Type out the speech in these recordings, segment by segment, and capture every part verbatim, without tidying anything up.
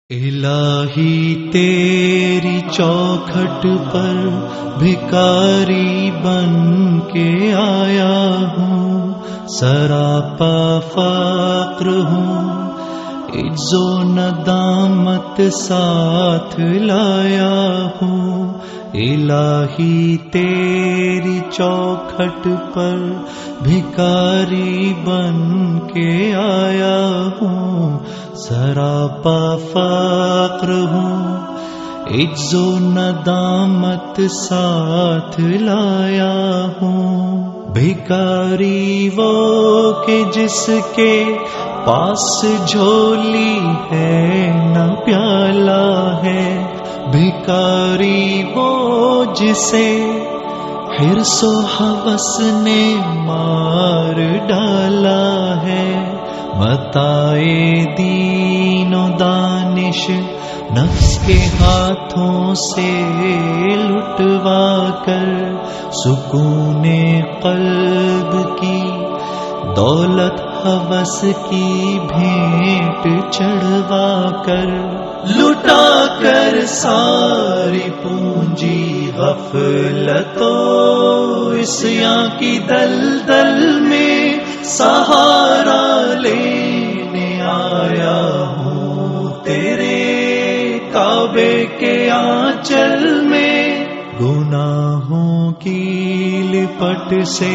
الہی تیری چوکھٹ پر بھکاری بن کے آیا ہوں، سراپا فقر ہوں، عجز و ندامت ساتھ لایا ہوں۔ الہی تیری چوکھٹ پر بھکاری بن کے آیا ہوں، سراپا فقر ہوں، عجز و ندامت ساتھ لایا ہوں۔ بھکاری وہ کہ جس کے پاس جھولی ہے نہ پیالہ ہے، بھکاری وہ جسے حرص و ہوس نے مار ڈالا ہے۔ متاع دین و دانش نفس کے ہاتھوں سے لٹوا کر، سکون قلب کی دولت ہوس کی بھیٹ چڑھوا کر، لٹا کر ساری پونجی غفلت و عصیاں کی دلدل میں سہارا لینے آیا ہوں تیرے کعبے کے آنچل میں۔ گناہوں کی لپٹ سے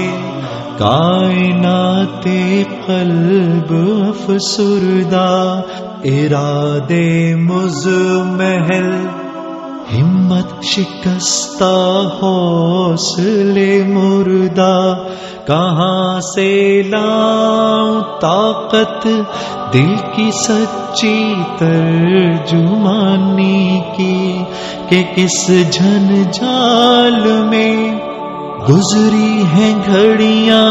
کائنات قلب افسردہ، ارادے مزمحل ہمت شکستہ حوصلے مردہ، کہاں سے لاؤں طاقت دل کی سچی ترجمانی کی، کہ کس جھنجھال میں گزری ہیں گھڑیاں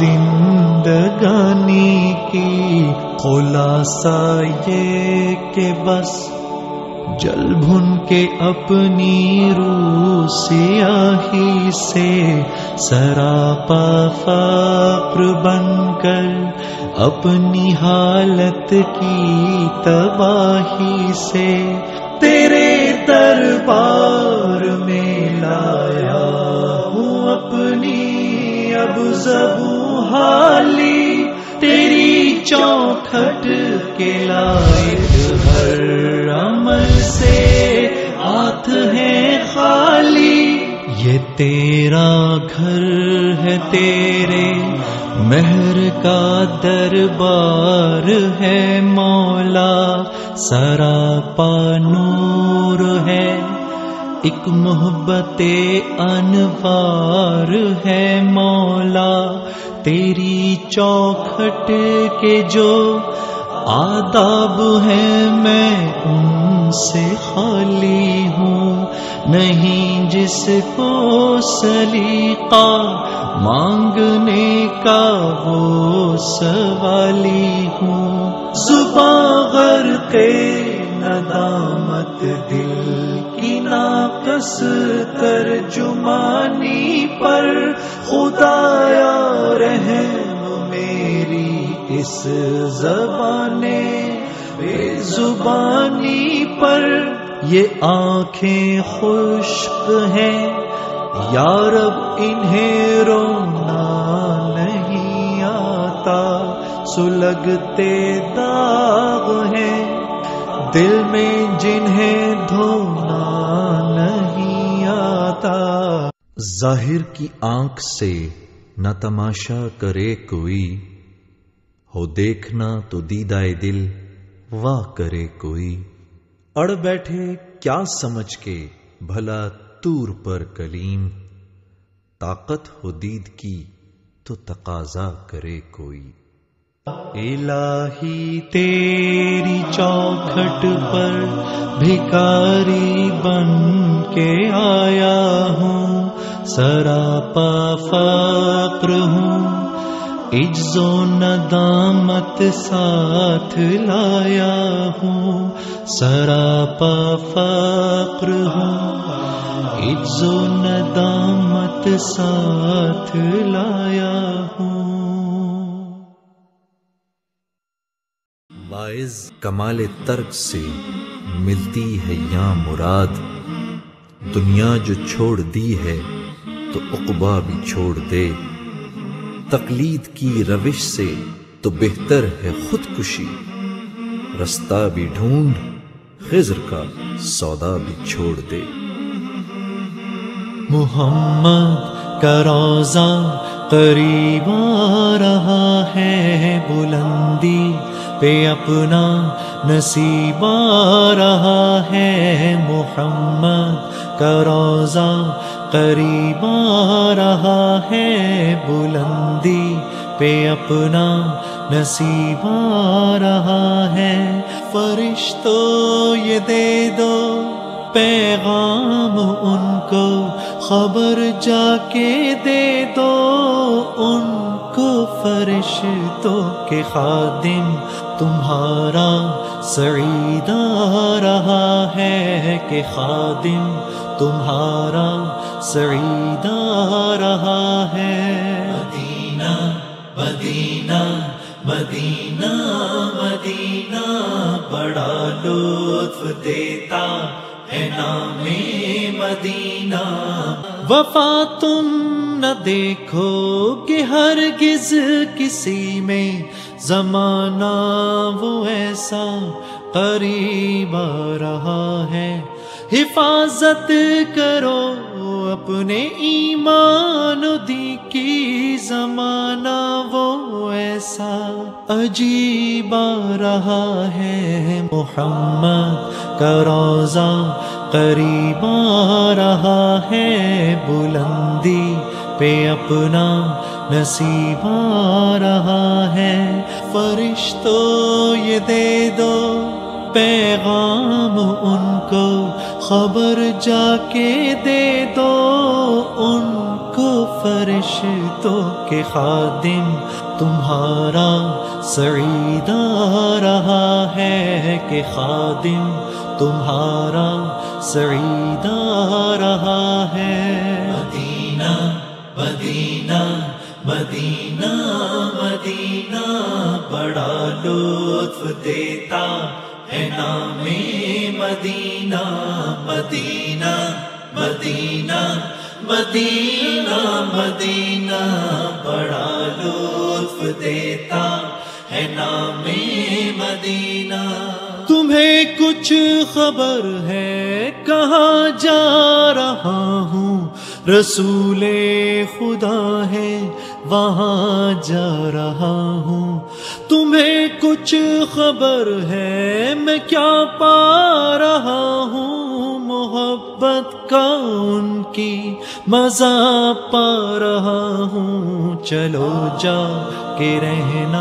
زندگانی کی۔ خلاصہ یہ کہ بس جل بھن کے اپنی روح سیاہی سے، سراپا فقر بن کر اپنی حالت کی تباہی سے، تیرے دربار میں لایا ہوں اپنی اب زبوں حالی، تیری چوکھٹ کے لائق ہر عمل سے ہاتھ ہے خالی۔ یہ تیرا گھر ہے، تیرے مہر کا دربار ہے مولا، سراپا نور ہے، ایک محبت انوار ہے مولا۔ تیری چوکھٹ کے جو آداب ہیں میں ان سے خالی ہوں، نہیں جس کو سلیقہ مانگنے کا وہ سوالی ہوں۔ زباں غرق ندامت دل کی ناقص ترجمانی پر، خدایا رحم میری اس زبان بے زبانی پر۔ یہ آنکھیں خشک ہیں یا رب انہیں رونا نہیں آتا، سلگتے داغ ہیں دل میں جنہیں دھونا نہیں آتا۔ ظاہر کی آنکھ سے نہ تماشا کرے کوئی، ہو دیکھنا تو دیدہ دل واہ کرے کوئی۔ اڑ بیٹھے کیا سمجھ کے بھلا طور پر کلیم، طاقت ہو دید کی تو تقاضا کرے کوئی۔ الہی تیری چوکھٹ پر بھکاری بن کے آیا ہوں، سراپا فقر ہوں، عجز و ندامت ساتھ لایا ہوں، سراپا فقر ہوں، عجز و ندامت ساتھ لایا ہوں۔ جائز کمال ترک سے ملتی ہے یا مراد، دنیا جو چھوڑ دی ہے تو عقبیٰ بھی چھوڑ دے، تقلید کی روش سے تو بہتر ہے خودکشی، رستہ بھی ڈھونڈ خضر کا سودا بھی چھوڑ دے۔ محمد کا روضہ قریب آ رہا ہے، بلندی پہ اپنا نصیب آ رہا ہے، محمد کا روضہ قریب آ رہا ہے، بلندی پہ اپنا نصیب آ رہا ہے۔ فرشتوں یہ دے دو پیغام ان کو، خبر جا کے دے دو ان کو، فرشتوں کے خادم تمہارا سعید آ رہا ہے، کہ خادم تمہارا سعید آ رہا ہے۔ مدینہ مدینہ مدینہ مدینہ بڑا لطف دیتا ہے نام مدینہ، وفا تم نہ دیکھو کہ ہرگز کسی میں، زمانہ وہ ایسا قریب آ رہا ہے، حفاظت کرو اپنے ایمان دی کی، زمانہ وہ ایسا عجیب آ رہا ہے، محمد کا روضہ قریب آ رہا ہے، بلندی پہ اپنا نصیب آ رہا ہے۔ فرشتوں یہ دے دو پیغام ان کو، خبر جا کے دے دو ان کو، فرشتوں کے خادم تمہارا سعید آ رہا ہے، کہ خادم تمہارا سعید آ رہا ہے۔ مدینہ مدینہ مدینہ مدینہ بڑا لطف دیتا ہے نام مدینہ، مدینہ مدینہ مدینہ مدینہ بڑا لطف دیتا ہے نام مدینہ۔ تمہیں کچھ خبر ہے کہاں جا رہا ہوں، رسول خدا ہے وہاں جا رہا ہوں، تمہیں کچھ خبر ہے میں کیا پا رہا ہوں، محبت کا ان کی مزہ پا رہا ہوں، چلو جا کے رہنا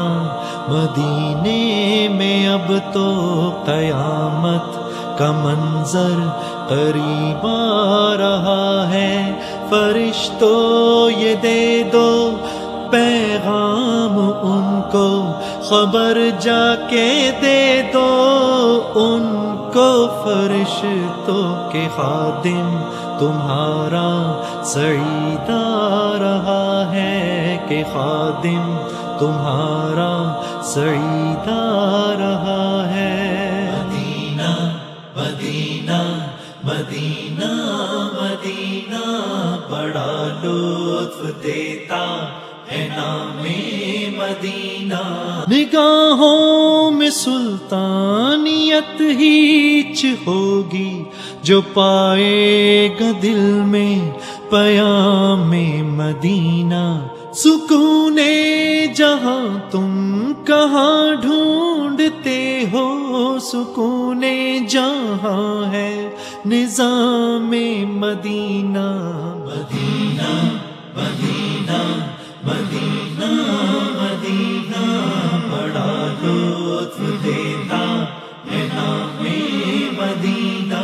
مدینے میں، اب تو قیامت کا منظر قریب آ رہا ہے۔ فرشتوں یہ دے دو پیغام ان کو، خبر جا کے دے دو ان کو، فرشتوں کے خادم تمہارا سعید آ رہا ہے، کہ خادم تمہارا سعید آ رہا ہے۔ مدینہ مدینہ مدینہ مدینہ بڑا لطف دیتا ہے نام مدینہ، نگاہوں میں سلطانیت ہیچ ہوگی، جو پائے گا دل میں پیام مدینہ، سکون جہاں تم کہاں ڈھونڈتے ہو، سکون جہاں ہے نظام مدینہ، مدینہ مدینہ مدینہ مدینہ بڑا لطف دیتا ہے نام مدینہ۔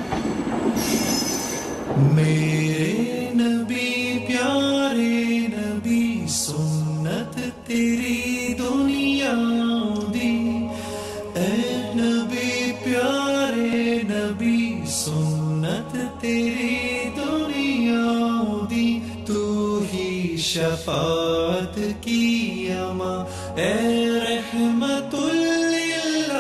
میرے نبی پیارے نبی، سنت تیری دنیا دی، اے نبی پیارے نبی، سنت تیری دنیا دی، تو ہی شفاعت کی اما، اے رحمت للعالمین،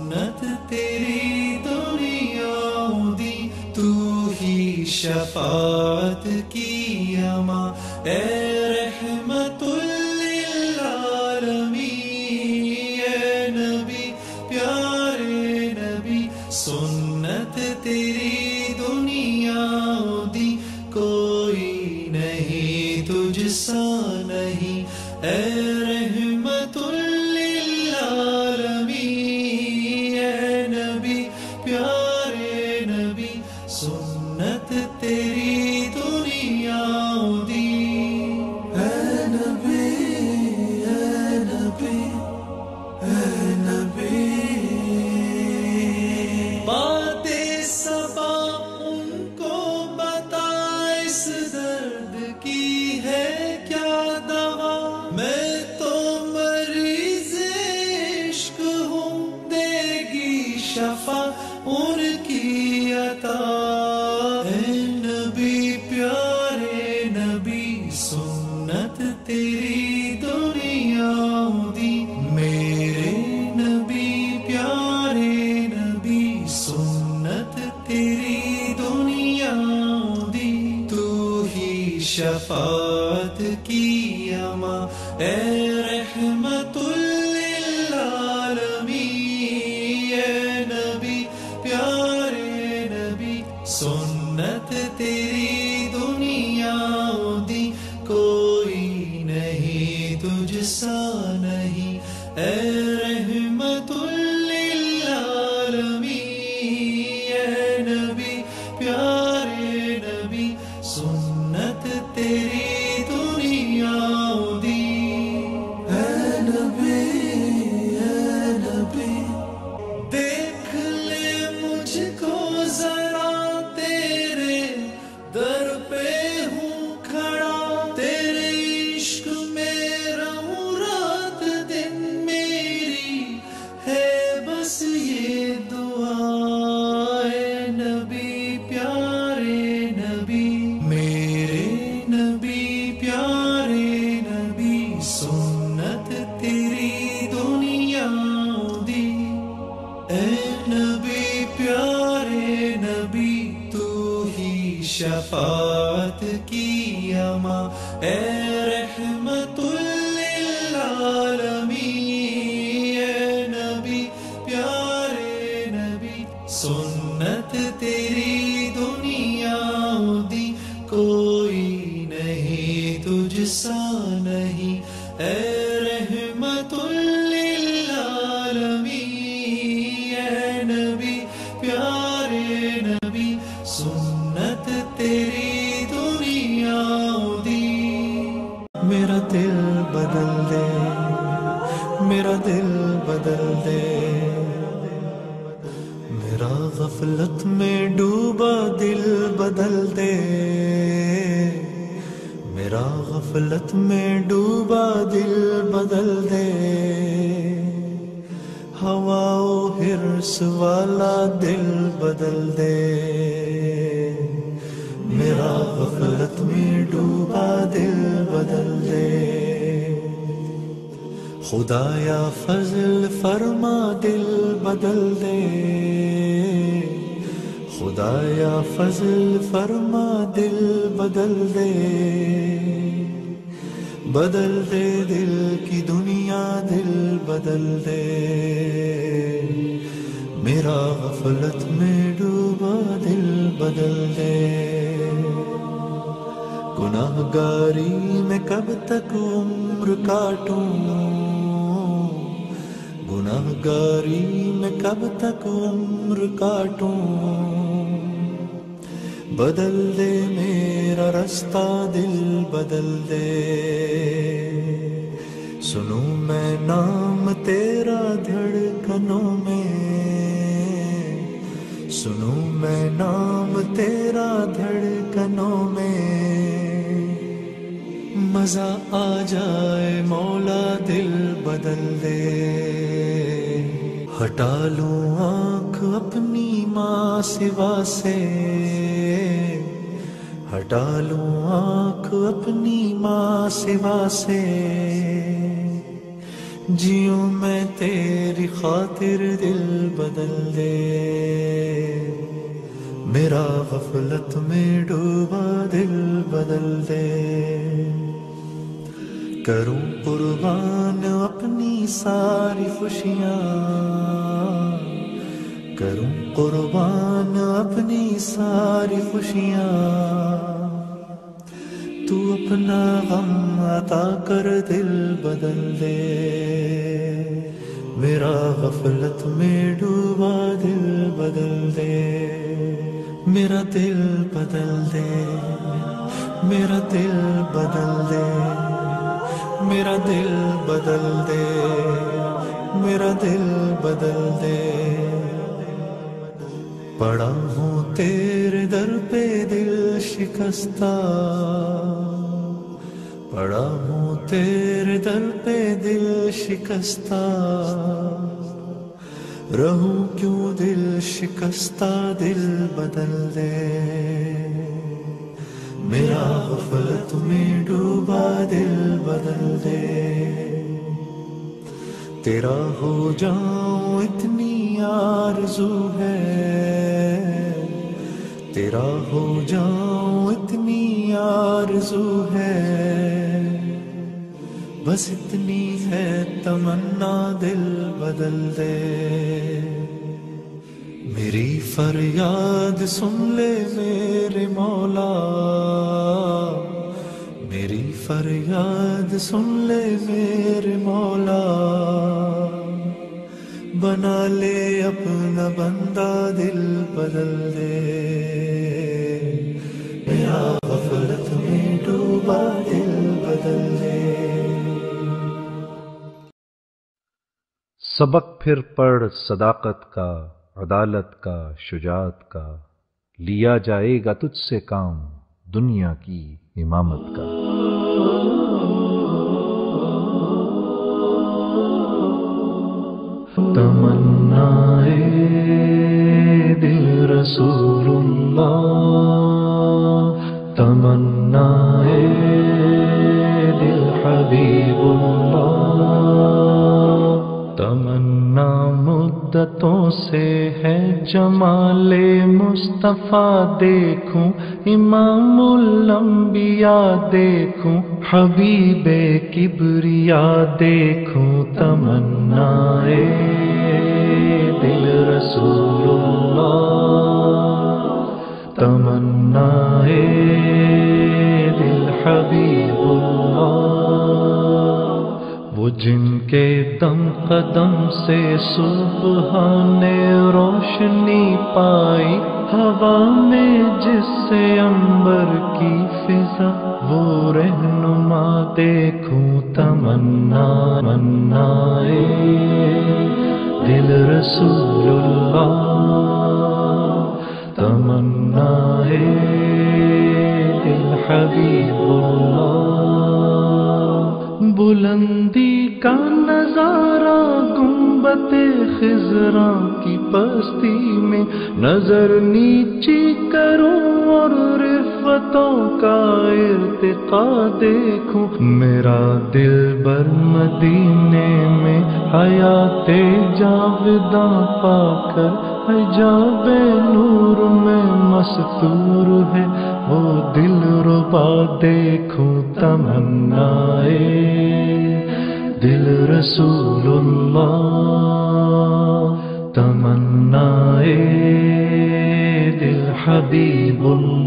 سنت تیری دنیا دی، تو ہی شفاعت کی اماں اے رحمت للعالمین، اے نبی پیارے نبی، سنت تیری دنیا دی، کوئی نہیں تجھ سا نہیں، اے رحمت للعالمین، اے نبی پیارے نبی، سنت تیری دنیا دی، اے نبی اے نبی اے نبی۔ باتیں صبا ان کو بتا، اس درد کی ہے کیا دوا، میں تو مریض عشق ہوں، دے گی شفا ان کی عطا، اے نبی پیارے نبی، سنت تیری دنیا دی، میرے نبی پیارے نبی، سنت تیری دنیا دی، تو ہی شفاعت کی اماں اے رحمت للعالمین، اے نبی پیارے نبی، سنت تیری دنیا دی، کوئی نہیں تجھ سا نہیں، اے رحمت للعالمین، اے نبی پیارے نبی، سنت تیری دنیا دی، اے نبی اے نبی۔ دیکھ لے مجھ کو ذرا، تیرے در پہ ہوں کھڑا، تیرے عشق میں رہوں رات دن، میری ہے بس یہ دعا، اے نبی پیارے نبی، میرے نبی پیارے نبی، سنت تیری دنیا دی، اے نبی پیارے نبی، تو ہی شفاعت کی اماں اے رحمت للعالمین، اے نبی پیارے نبی، سنت تیری دنیا دی، کوئی نہیں تجھ سا نہیں، اے رحمت للعالمین، اے نبی پیارے نبی، سنت تیری دنیا دی۔ میرا دل بدل دے، میرا دل بدل دے، میرا غفلت میں ڈوبا دل بدل دے، میرا غفلت میں ڈوبا دل بدل دے، ہوا و حرص والا دل بدل دے، میرا غفلت میں ڈوبا دل بدل دے، خدایا فضل فرما دل بدل دے، خدایا فضل فرما دل بدل دے، بدل دے دل کی دنیا دل بدل دے، میرا غفلت میں ڈوبا دل بدل دے، گناہ گاری میں کب تک عمر کاٹوں، گناہ گاری میں کب تک عمر کاٹوں، بدل دے میرا رستہ دل بدل دے، سنوں میں نام تیرا دھڑکنوں میں، سنوں میں نام تیرا دھڑکنوں میں، مزہ آ جائے مولا دل بدل دے، ہٹا لوں آنکھ اپنی ماں سوا سے، ہٹا لوں آنکھ اپنی ماں سوا سے، جیوں میں تیری خاطر دل بدل دے، میرا غفلت میں ڈوبا دل بدل دے، کروں قربان اپنی ساری خوشیاں، کروں قربان اپنی ساری خوشیاں، تو اپنا غم عطا کر دل بدل دے، میرا غفلت میں ڈوبا دل بدل دے، میرا دل بدل دے، میرا دل بدل دے، میرا دل بدل دے، میرا دل بدل دے، پڑا ہوں تیرے در پہ دل شکستہ، پڑا ہوں تیرے در پہ دل شکستہ، رہوں کیوں دل شکستہ دل بدل دے، میرا غفلت میں ڈوبا دل بدل دے، تیرا ہو جاؤں اتنی آرزو ہے، تیرا ہو جاؤں اتنی آرزو ہے، بس اتنی ہے تمنا دل بدل دے، میری فریاد سن لے میرے مولا، میری فریاد سن لے میرے مولا، بنا لے اپنا بندہ دل بدل دے، میرا غفلت میں ڈوبا دل بدل دے۔ سبق پھر پڑھ صداقت کا، عدالت کا، شجاعت کا، لیا جائے گا تجھ سے کام دنیا کی امامت کا۔ تمنائے دل رسول اللہ، تمنائے دل حبیب اللہ، تمنا مدتوں سے ہے جمال مصطفیٰ دیکھوں، امام الانبیاء دیکھوں، حبیب کبریا دیکھوں، تمنائے دل رسول اللہ، تمنائے دل حبیب اللہ، وہ جن کے دم قدم سے سبحان روشنی پائی، ہوا میں جس سے عنبر کی فضا، وہ رہنما دیکھوں، تمنا منائے دل رسول اللہ، تمنائے دل حبیب اللہ، بلندی کا نظارہ گنبد خضراء کی پستی میں، نظر نیچی کروں اور رفتوں کا ارتقا دیکھوں، میرا دل بر مدینے میں حیات جاوداں پا کر حجاب نور میں مستور ہے، وہ دل ربا دیکھوں، تمنائے دل رسول اللہ، تمنائے دل حبیب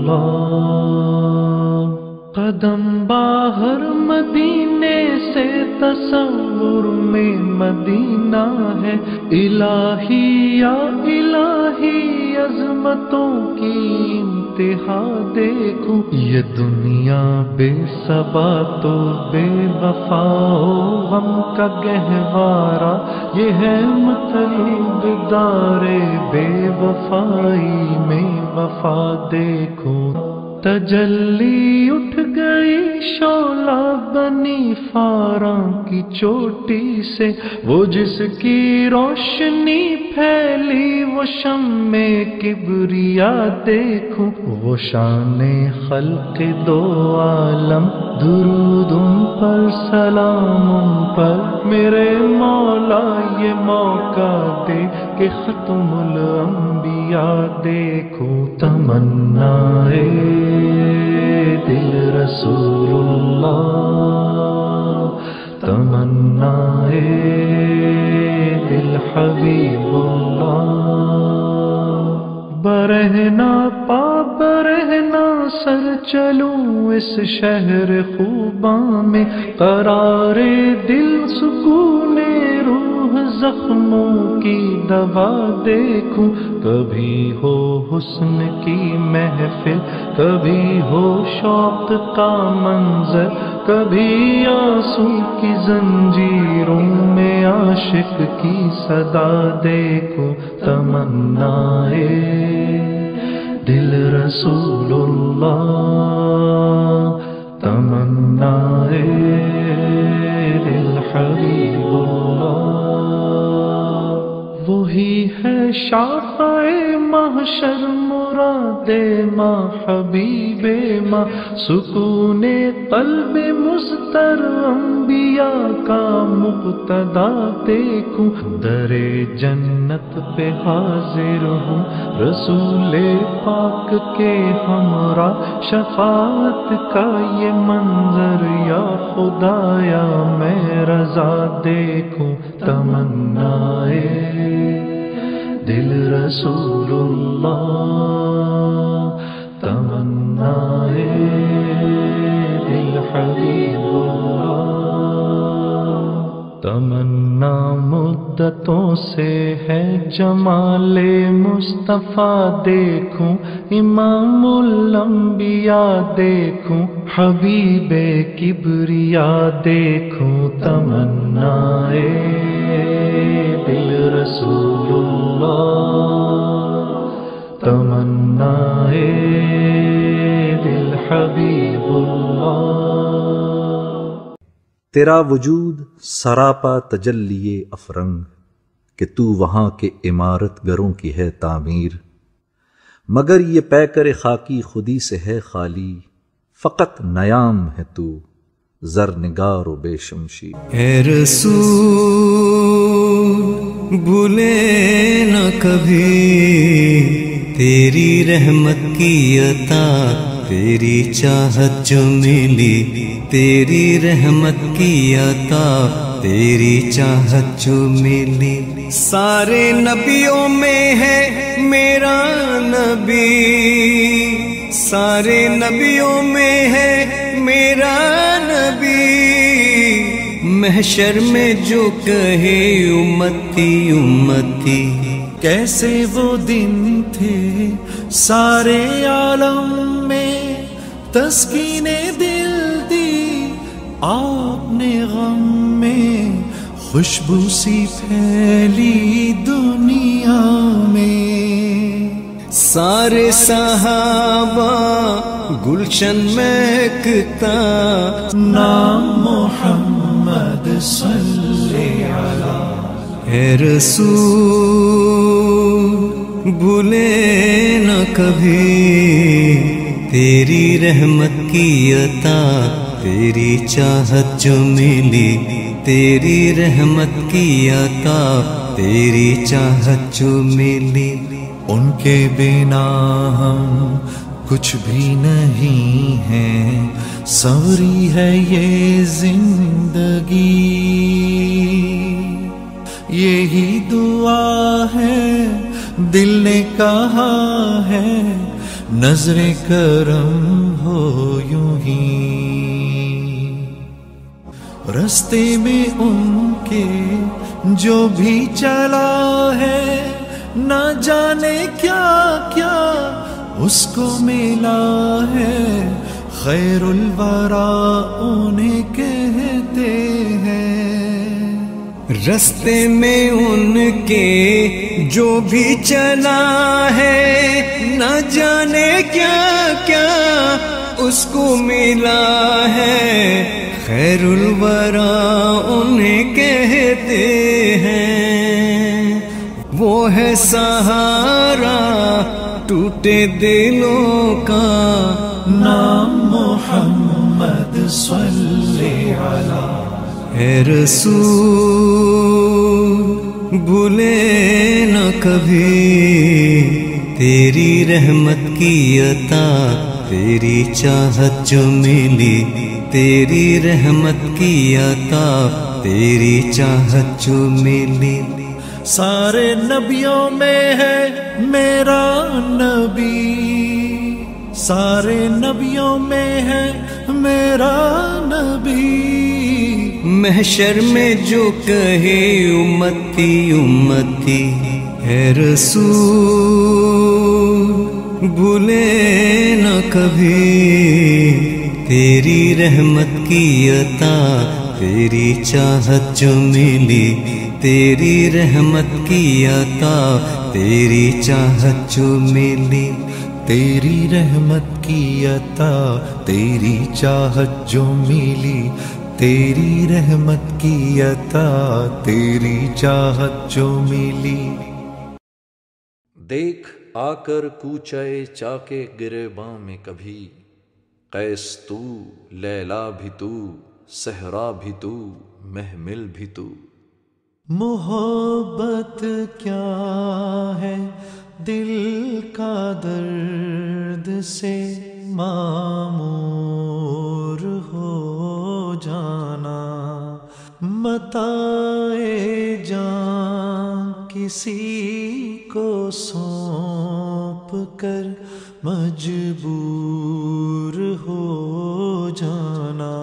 اللہ، قدم باہر مدینے سے تصور میں مدینہ ہے، الہی یا الہی عظمتوں کی انتہا دیکھوں، یہ دنیا بے ثبات تو بے وفا غم کا گہوارہ، یہ ہے مطلوب دار بے وفائی میں وفا دیکھوں، تجلی اٹھ گئی شعلہ بنی فاراں کی چوٹی سے، وہ جس کی روشنی پھیلی وہ وہ شمع کبریا دیکھوں، وہ شان خلق دو عالم، درود ان پر سلام ان پر، میرے مولا یہ موقع دے کہ ختم الانبیاء دیکھوں، تمنا دل رسول اللہ، تمنا دل حبیب اللہ، برہنا پا برہنا سر چلوں اس شہر خوباں میں، قرار دل سکون روح زخموں کی دوا دیکھوں، کبھی ہو حسن کی محفل، کبھی ہو شوق کا منظر، کبھی آنسو کی زنجیروں میں عاشق کی صدا دیکھوں، تمنا دل رسول اللہ، تمنا دل حبیب اللہ، وہی ہے شافع محشر مراد ماں حبیب ماں، سکون قلب مضطر انبیاء کا مقتدا دیکھوں، در جنت پہ حاضر ہوں رسول پاک کے ہمراہ، شفاعت کا یہ منظر یا خدایا میں رضا دیکھوں، تمنا دل رسول اللہ، تمنا دل حبیب اللہ، تمنا مدتوں سے ہے جمال مصطفیٰ دیکھوں، امام الانبیاء دیکھوں، حبیب کبریا دیکھوں، تمنا دل رسول اللہ، تمنا دل حبیب اللہ، تیرا وجود سراپا تجلی افرنگ، کہ تو وہاں کے عمارت گروں کی ہے تعمیر، مگر یہ پیکر خاکی خودی سے ہے خالی، فقط نیام ہے تو زر نگار و بے شمشیر۔ اے رسول بھولے نہ کبھی تیری رحمت کی عطا، تیری چاہت جو ملی تیری رحمت کی عطا، تیری چاہت جو ملی، سارے نبیوں میں ہے میرا نبی، سارے نبیوں میں ہے میرا نبی، محشر میں جو کہے امتی امتی، کیسے وہ دن تھے سارے عالم میں تسکین دل دی آپ نے غم میں، خوشبو سی پھیلی دنیا میں، سارے صحابہ گلشن مہکتا، نام محمد صلی علیہ، اے رسول بھولے نہ کبھی تیری رحمت کی عطا، تیری چاہت جو ملی تیری رحمت کی عطا، تیری چاہت جو ملی، ان کے بنا ہم کچھ بھی نہیں ہیں، سوری ہے یہ زندگی، یہی دعا ہے دل نے کہا ہے، نظر کرم ہو یوں ہی، رستے میں ان کے جو بھی چلا ہے، نہ جانے کیا کیا اس کو ملا ہے، خیر الورا انہیں کہتے ہیں، رستے میں ان کے جو بھی چلا ہے، نہ جانے کیا کیا اس کو ملا ہے، خیر الورا انہیں کہتے ہیں، وہ ہے سہارا ٹوٹے دلوں کا، نام محمد صلی علی اے رسول بھولے نہ کبھی تیری رحمت کی عطا، تیری چاہت جو ملی تیری رحمت کی عطا، تیری چاہت جو ملی۔ سارے نبیوں میں ہے میرا نبی، سارے نبیوں میں ہے میرا نبی، محشر میں جو کہے امتی امتی اے رسول بھولے نہ کبھی تیری رحمت کی عطا، تیری چاہت جو ملی تیری رحمت کی عطا، تیری چاہت جو ملی۔ تیری رحمت کی عطا تیری چاہت جو ملی، تیری رحمت کی عطا تیری چاہت جو ملی۔ دیکھ آ کر کوچے چاکے گریباں میں کبھی، قیس تو لیلا بھی تو صحرا بھی تو محمل بھی تو۔ محبت کیا ہے دل کا درد سے معمور ہو جانا، متاع جان کسی کو سونپ کر مجبور ہو جانا۔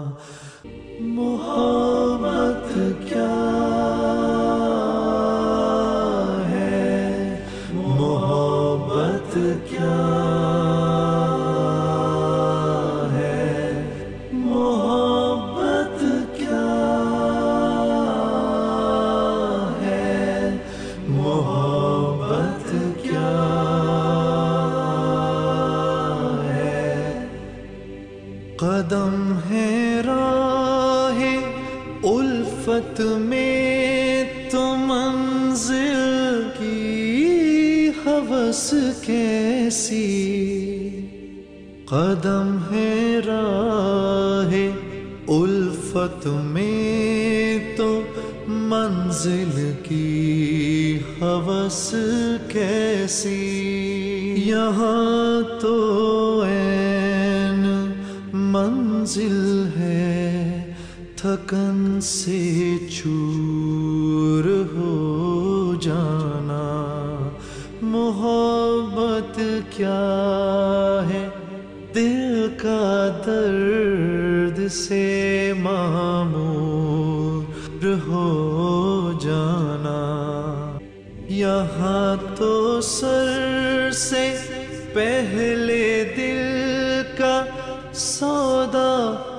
محبت کیا کیا ہے، محبت کیا ہے، محبت کیا ہے۔ قدم ہے راہ الفت میں تو منزل کی ہوس کیسی، قدم ہے راہ الفت میں تو منزل کی ہوس کیسی، یہاں تو عین منزل ہے تھکن سے چور ہو جانا۔ محبت کیا ہے دل کا درد سے معمور ہو جانا، یہاں تو سر سے پہلے دل کا سودا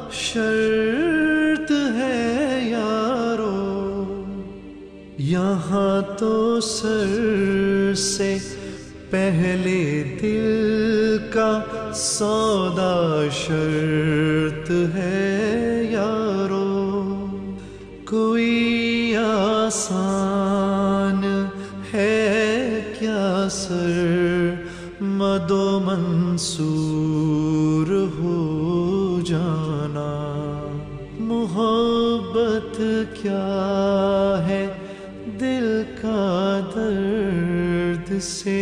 شرط ہے یارو، یہاں تو سر سے پہلے دل کا سودا شرط ہے یارو، کوئی آسان ہے کیا سر مدو منصور ہو جانا۔ محبت کیا ہے دل کا درد سے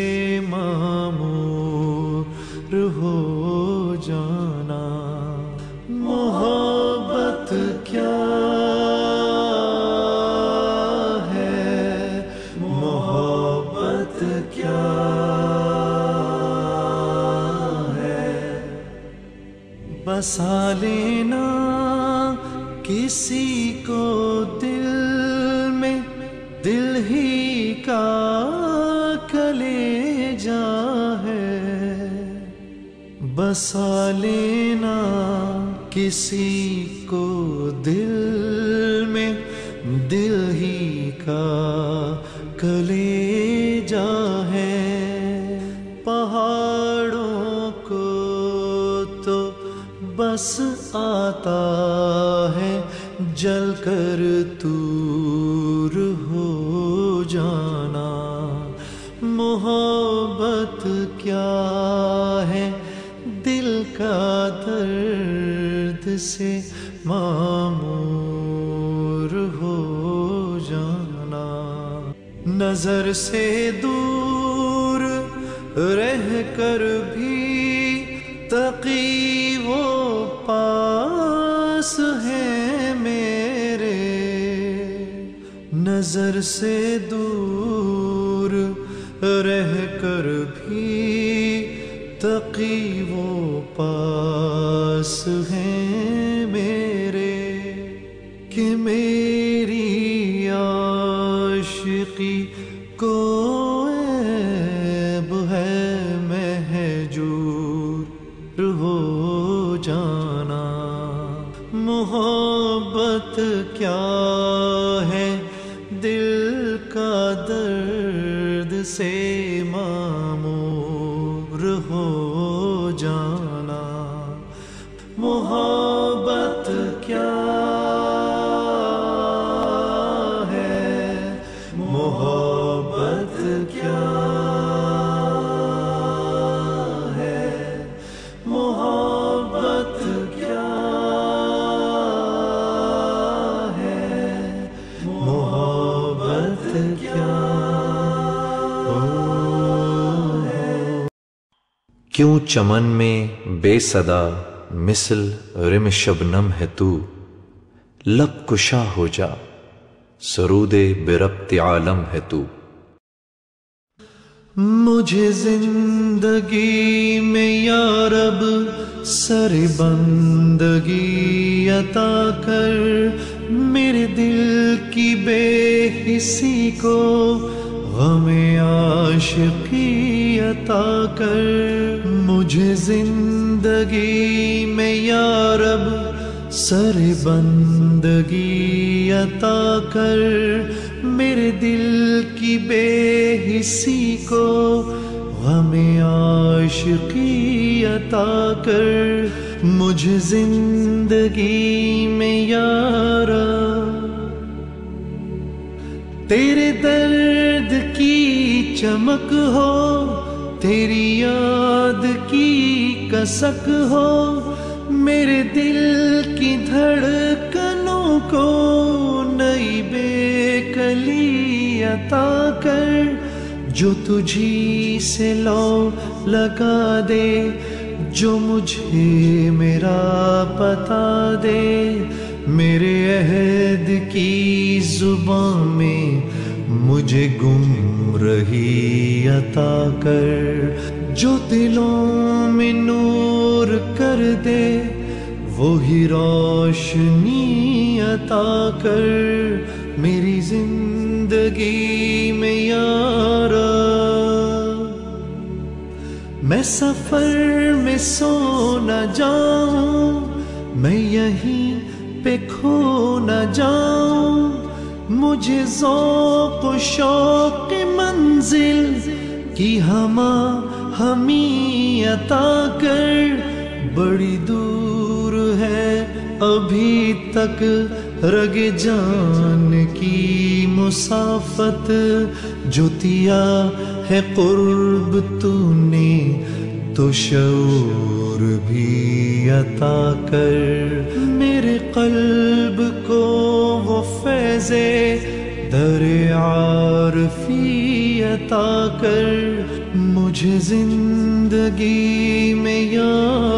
معمور ہو جانا۔ محبت کیا ہے، محبت کیا ہے۔ بسا لینا کسی کو دل میں، دل ہی کا کلیجا ہے، بسا لینا کسی کو دل میں، دل ہی کا کلیجا ہے۔ پہاڑوں کو تو بس آتا ہے جل کر دور ہو جانا۔ محبت کیا ہے دل کا درد سے معمور ہو جانا، نظر سے دور رہ کر بھی تقی وہ پاس ہیں میرے، نظر سے دور رہ کر بھی تقی وہ پاس ہیں میرے، کہ میری عاشقی کو عیب ہے مہجور ہو جانا، محبت کیا ہے دل کا درد سے معمور ہو جانا، محبت کیا ہے، محبت کیا ہے، محبت کیا ہے، محبت کیا ہے۔ کیوں چمن میں بے صدا مثل رم شبنم ہے تو، لب کشا ہو جا سرود بربط عالم ہے تو، مجھے زندگی میں یا رب سر بندگی عطا کر، میرے دل کی بے حسی کو غم عاشقی عطا کر، مجھے زندگی میں یا رب سر بندگی عطا کر، میرے دل کی بے حسی کو غم عاشقی عطا کر، مجھے زندگی میں یا رب تیرے درد کی چمک ہو، تیری یاد کی کسک ہو، میرے دل کی دھڑکنوں کو نئی بے کلی عطا کر، جو تجھی سے لو لگا دے، جو مجھے میرا پتا دے، میرے عہد کی زبان میں مجھے گم رہی عطا کر، جو دلوں میں نور کر دے وہی روشنی عطا کر، میری زندگی میں یا رب میں سفر میں سو نہ جاؤں، میں یہیں پہ کھو نہ جاؤں، مجھے ذوق و شوق منزل کی ہما ہمیں عطا کر، بڑی دور ہے ابھی تک رگ جان کی مسافت، جو دیا ہے قرب تو نے تو شعور بھی عطا کر، میرے قلب کو وہ فیض در عارفی عطا کر، مجھے زندگی میں یا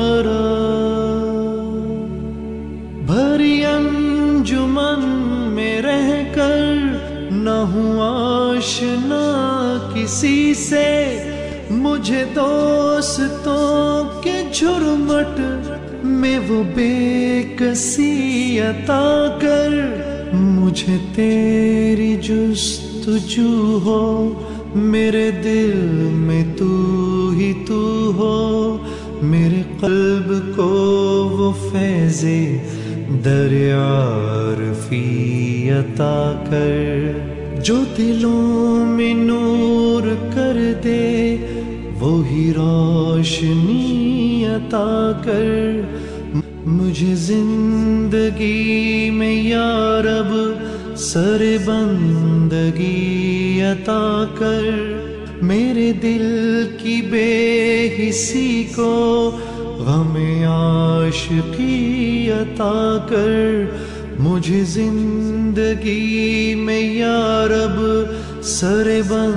رب بھری انجمن میں رہ کر نہ ہوں آشنا کسی سے، مجھے دوستوں کے جھرمٹ میں وہ بے کسی عطا کر، مجھے تیری جستجو ہو، میرے دل میں تو ہی تو ہو، میرے قلب کو وہ فیض در عارفی عطا کر، جو دلوں میں نور کر دے وہی روشنی عطا کر، مجھے زندگی میں یا رب سر بندگی عطا کر، میرے دل کی بے حسی کو غم عاشقی عطا کر، مجھے زندگی میں یا رب سر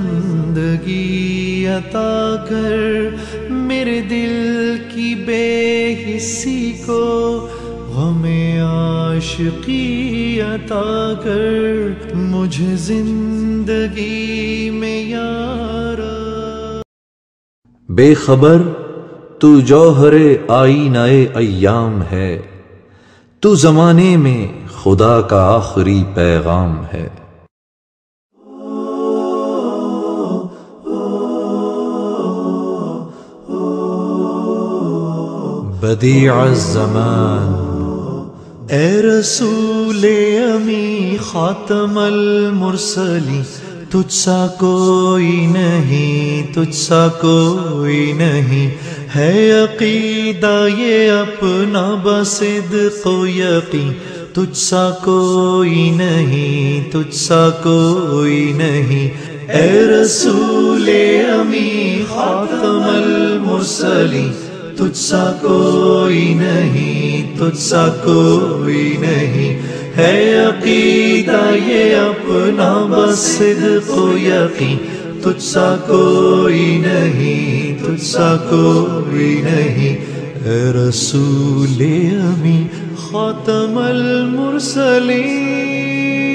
بندگی عطا کر، میرے دل کی بے حسی کو غم عاشقی عطا کر، مجھے زندگی میں یا رب۔ بے خبر تو جوہر آئینہ ایام ہے، تو زمانے میں خدا کا آخری پیغام ہے۔ بدیع الزمان، اے رسول امی خاتم المرسلین، تجھ سا کوئی نہیں، تجھ سا کوئی نہیں، ہے عقیدہ یہ اپنا بصدق و یقین، تجھ سا کوئی نہیں، تجھ سا کوئی نہیں، اے رسول امی خاتم المرسلین، تجھ سا کوئی نہیں، تجھ سا کوئی نہیں، ہے عقیدہ یہ اپنا بصدق و یقین، تجھ سا کوئی نہیں، تجھ سا کوئی نہیں، اے رسول امی خاتم المرسلین۔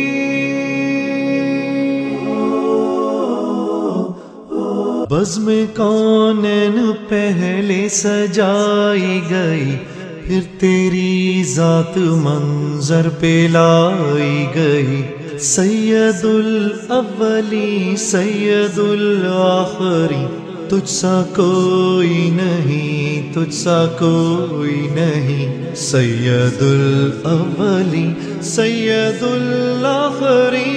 بزم کونین پہلے سجائی گئی، پھر تیری ذات منظر پہ لائی گئی، سید الاولی سید الآخری، تجھ سا کوئی نہیں، تجھ سا کوئی نہیں، سید الاولی سید الآخری۔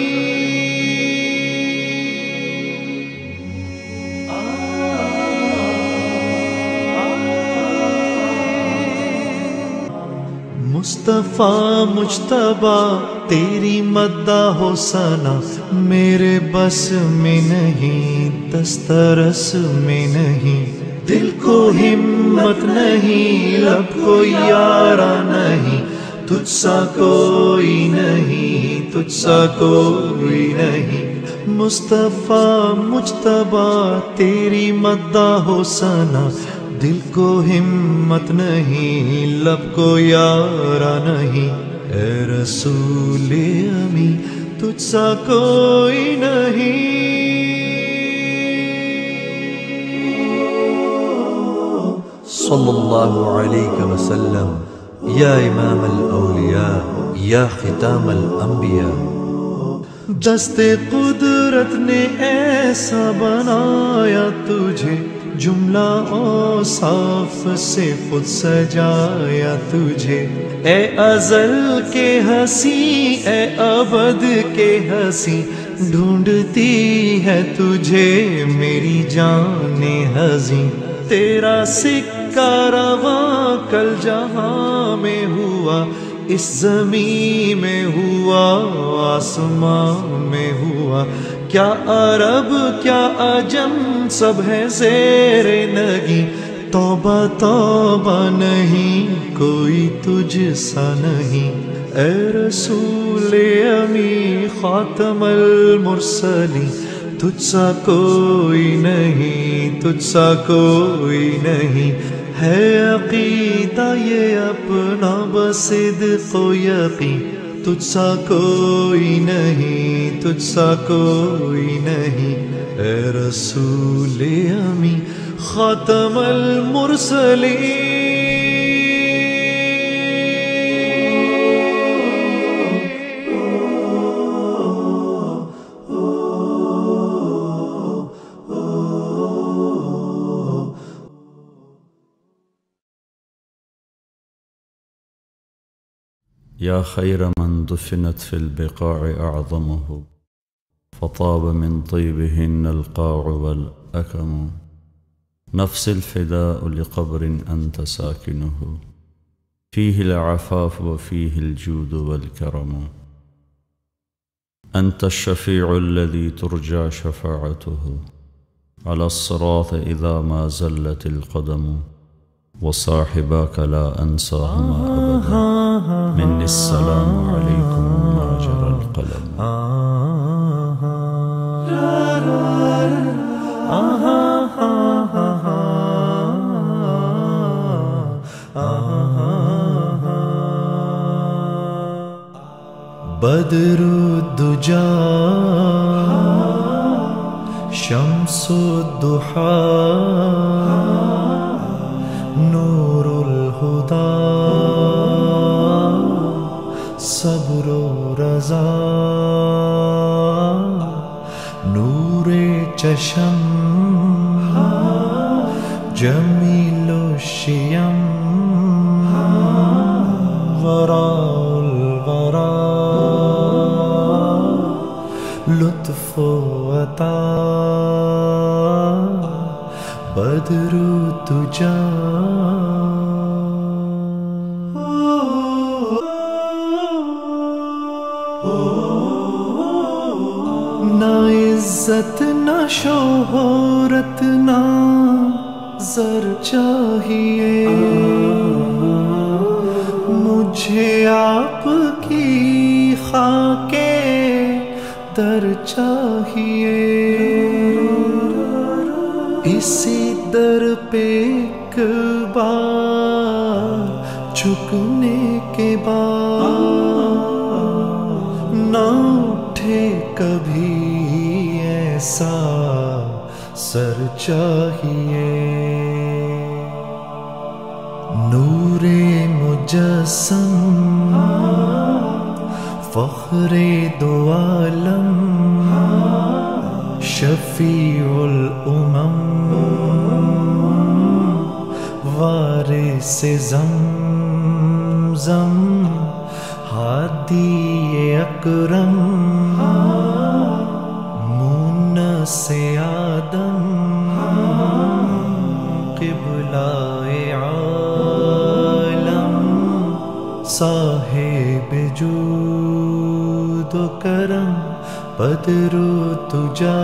مصطفیٰ مجتبیٰ تیری مدح و ثنا میرے بس میں نہیں، دسترس میں نہیں، دل کو ہمت نہیں، لب کو یارا نہیں، تجھ سا کوئی نہیں، تجھ سا کوئی نہیں، مصطفیٰ مجتبیٰ تیری مدح و ثنا، دل کو ہمت نہیں، لب کو یارا نہیں، اے رسول امی تجھ سا کوئی نہیں۔ صلی اللہ علیہ وسلم یا امام الاولیاء یا ختام الانبیاء۔ دست قدرت نے ایسا بنایا تجھے، جملہ اوصاف سے خود سجایا تجھے، اے ازل کے ہنسی اے ابد کے ہنسی، ڈھونڈتی ہے تجھے میری جان ہزیں، تیرا سکہ رواں کل جہاں میں ہوا، اس زمین میں ہوا، آسمان میں ہوا، کیا عرب کیا عجم سب ہے زیر نگی، توبہ توبہ نہیں کوئی تجھ سا نہیں، اے رسول امی خاتم المرسلین، تجھ سا کوئی نہیں، تجھ سا کوئی نہیں، ہے عقیدہ یہ اپنا بصدق و یقین، تجھ سا کوئی نہیں، تجھ سا کوئی نہیں، اے رسول امی خاتم المرسلین۔ یا خیر من دفنت فی البقاع اعظمه، فطاب من طیبهن القاع والاکم، نفس الفداء لقبر انت ساکنه، فیہ العفاف وفیہ الجود والکرم، انت الشفیع الذی ترجى شفاعته، على الصراط إذا ما زلت القدم وصاحباك لا أنساهما أبدا مني السلام عليكم ما جرى القلم. بدر الدجى شمس الضحى نور الهدى صبر رضا نور چشم جمیل الشیم وراء الورى لطف و عطا بدر الدجى. نہ عزت نہ شہرت نہ زر چاہیے مجھے آپ کی خاک در چاہیے اسی در پہ ایک بار جھکنے کے بعد نہ اٹھے کبھی ایسا سر چاہیے. نور مجسم فخر دو عالم شفیع الامم وارث زمزم ہادی اکرم مونس آدم قبلہ عالم صاحب جود و کرم بدر الدجى.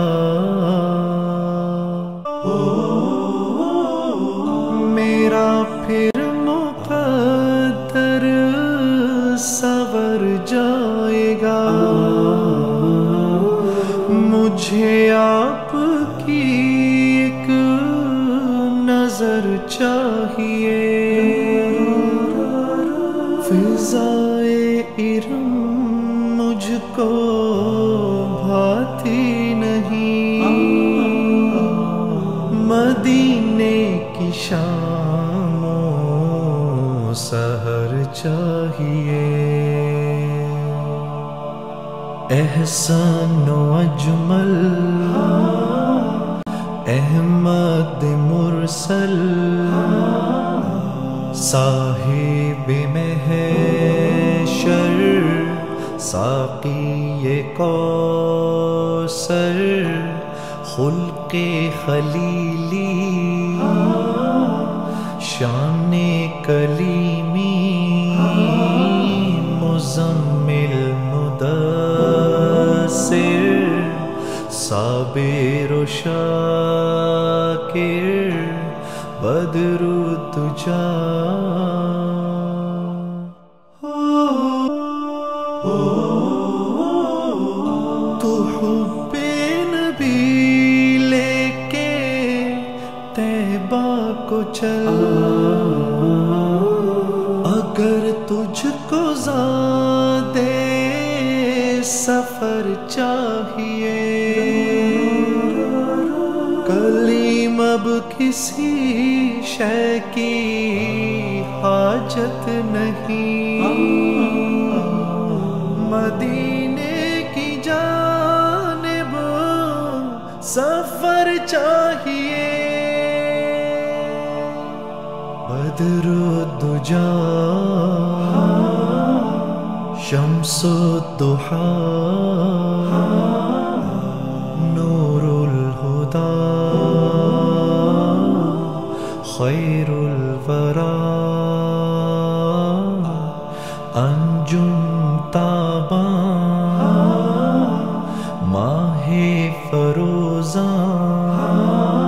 میرا پھر مقدر سور جائے گا مجھے آپ کی ایک نظر چاہیے فضائے ارم مجھ کو بھاتی نہیں مدینے کی شام و سحر چاہیے احسن و اجمل احمد مرسل صاحب محشر ساقی کوثر خلق خلیلی شان کلیمی مزمل مدثر صابر و شاکر بدر الدجى. تو حب نبی لے کے طیبہ کو چل اگر تجھ کو زیادہ سفر چاہیے کلیم اب کسی شے کی حاجت نہیں مدینے کی جانب سفر چاہیے بدر الدجى شمس الضحى نور الهدى خیر الورى انجم تاباں ماہ فروزاں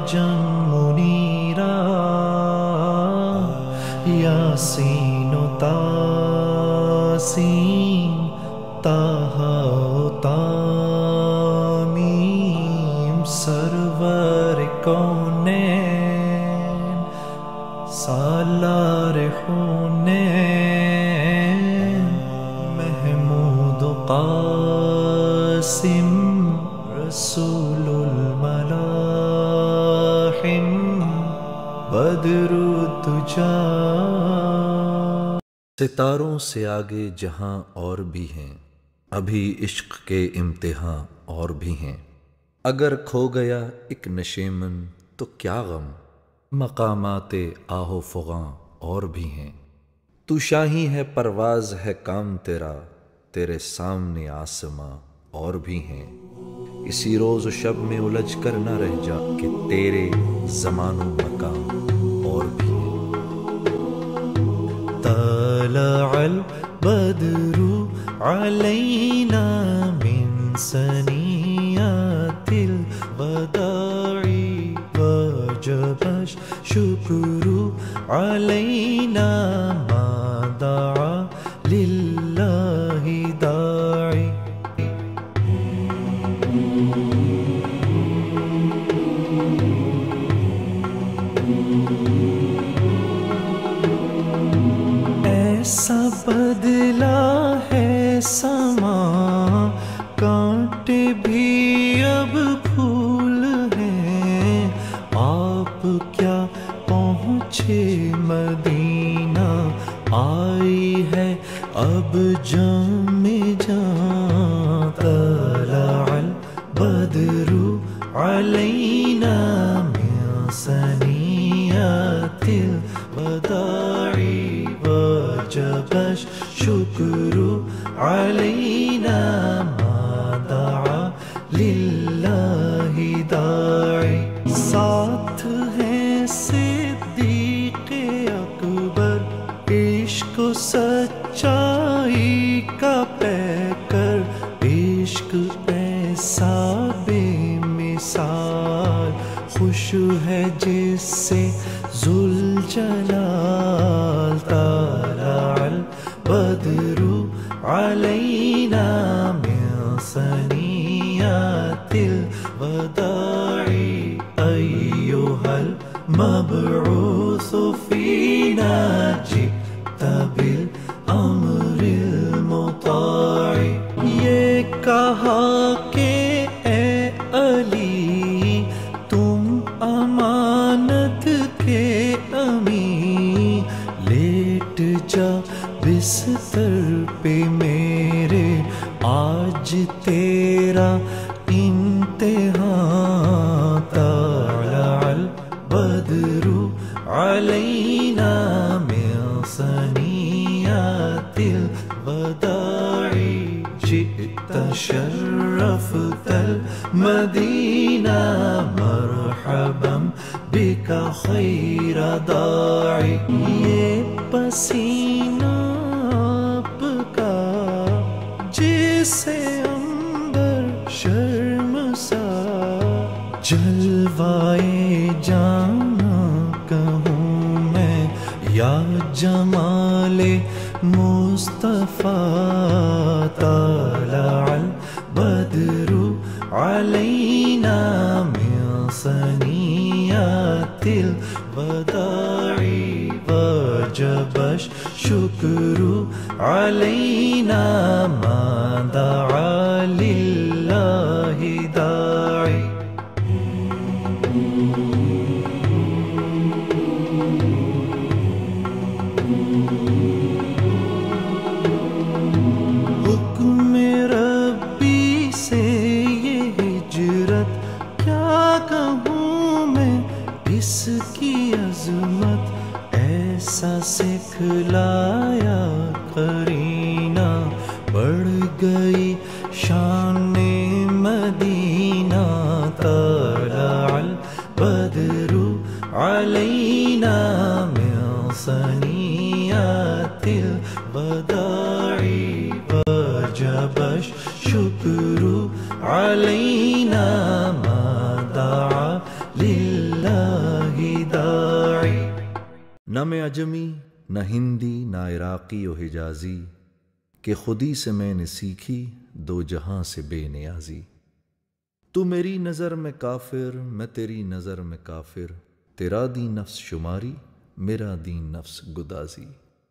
منيرا ياسين تاسين طه تاميم سرور كونين سالار حنين محمود قاسم رسول الملاحم بدر الدجا. ستاروں سے آگے جہاں اور بھی ہیں، ابھی عشق کے امتحان اور بھی ہیں. اگر کھو گیا ایک نشیمن تو کیا غم، مقامات آہ و فغاں اور بھی ہیں. تو شاہی ہے پرواز ہے کام تیرا، تیرے سامنے آسماں اور بھی ہیں. اسی روز و شب میں الجھ کر نہ رہ جا کہ تیرے زمان و مکان اور بھی ہیں. طلع البدر علينا من ثنيات الوداع وجب الشكر علينا ما دعا لله داعي. ایسا بدلا ہے سما، کانٹے بھی اب پھول ہیں. آپ کیا پہنچے مدینہ، آئی ہے اب جام جان. طلع البدر علینا من ثنیات الوداع وجب الشکر علینا ما دعا للہ داعی. ساتھ ہیں صدیق اکبر، عشق و سچائی کا پیکر. عشق ایسا بے مثال، خوش ہے جس سے ذوالجلال. طلع البدر علینا من ثنیات الوداع ایھا المبعوث فینا جئت بالامر المطاع. یہ کہا کہ اے علی تم امانت کے امین، لیٹ جا بستر پہ میرے آج تیرا امتحان. طلع البدر علینا من ثنیات الوداع جئت شرفت المدینہ مرحبا بک خیر داعی. یہ پسینہ آپ کا جسے عنبر شرمسار، جلوائے جانا کہوں میں یا جمال مصطفیٰ. طلع البدر علینا من ثنیات الوداع وجب الشکر علینا ما دعا للہ داعی. حکم ربی سے یہ ہجرت کیا کہوں میں، اس کی عظمت ایسا سکھلایا قرینہ. بڑھ گئی شان مدینہ. طلع البدر علینا من ثنیات الوداع وجب الشکر علینا ما دعا للہ داعی. نہ میں عجمی نہ ہندی نہ عراقی و حجازی، کہ خودی سے میں نے سیکھی دو جہاں سے بے نیازی. تو میری نظر میں کافر میں تیری نظر میں کافر، تیرا دین نفس شماری میرا دین نفس گدازی.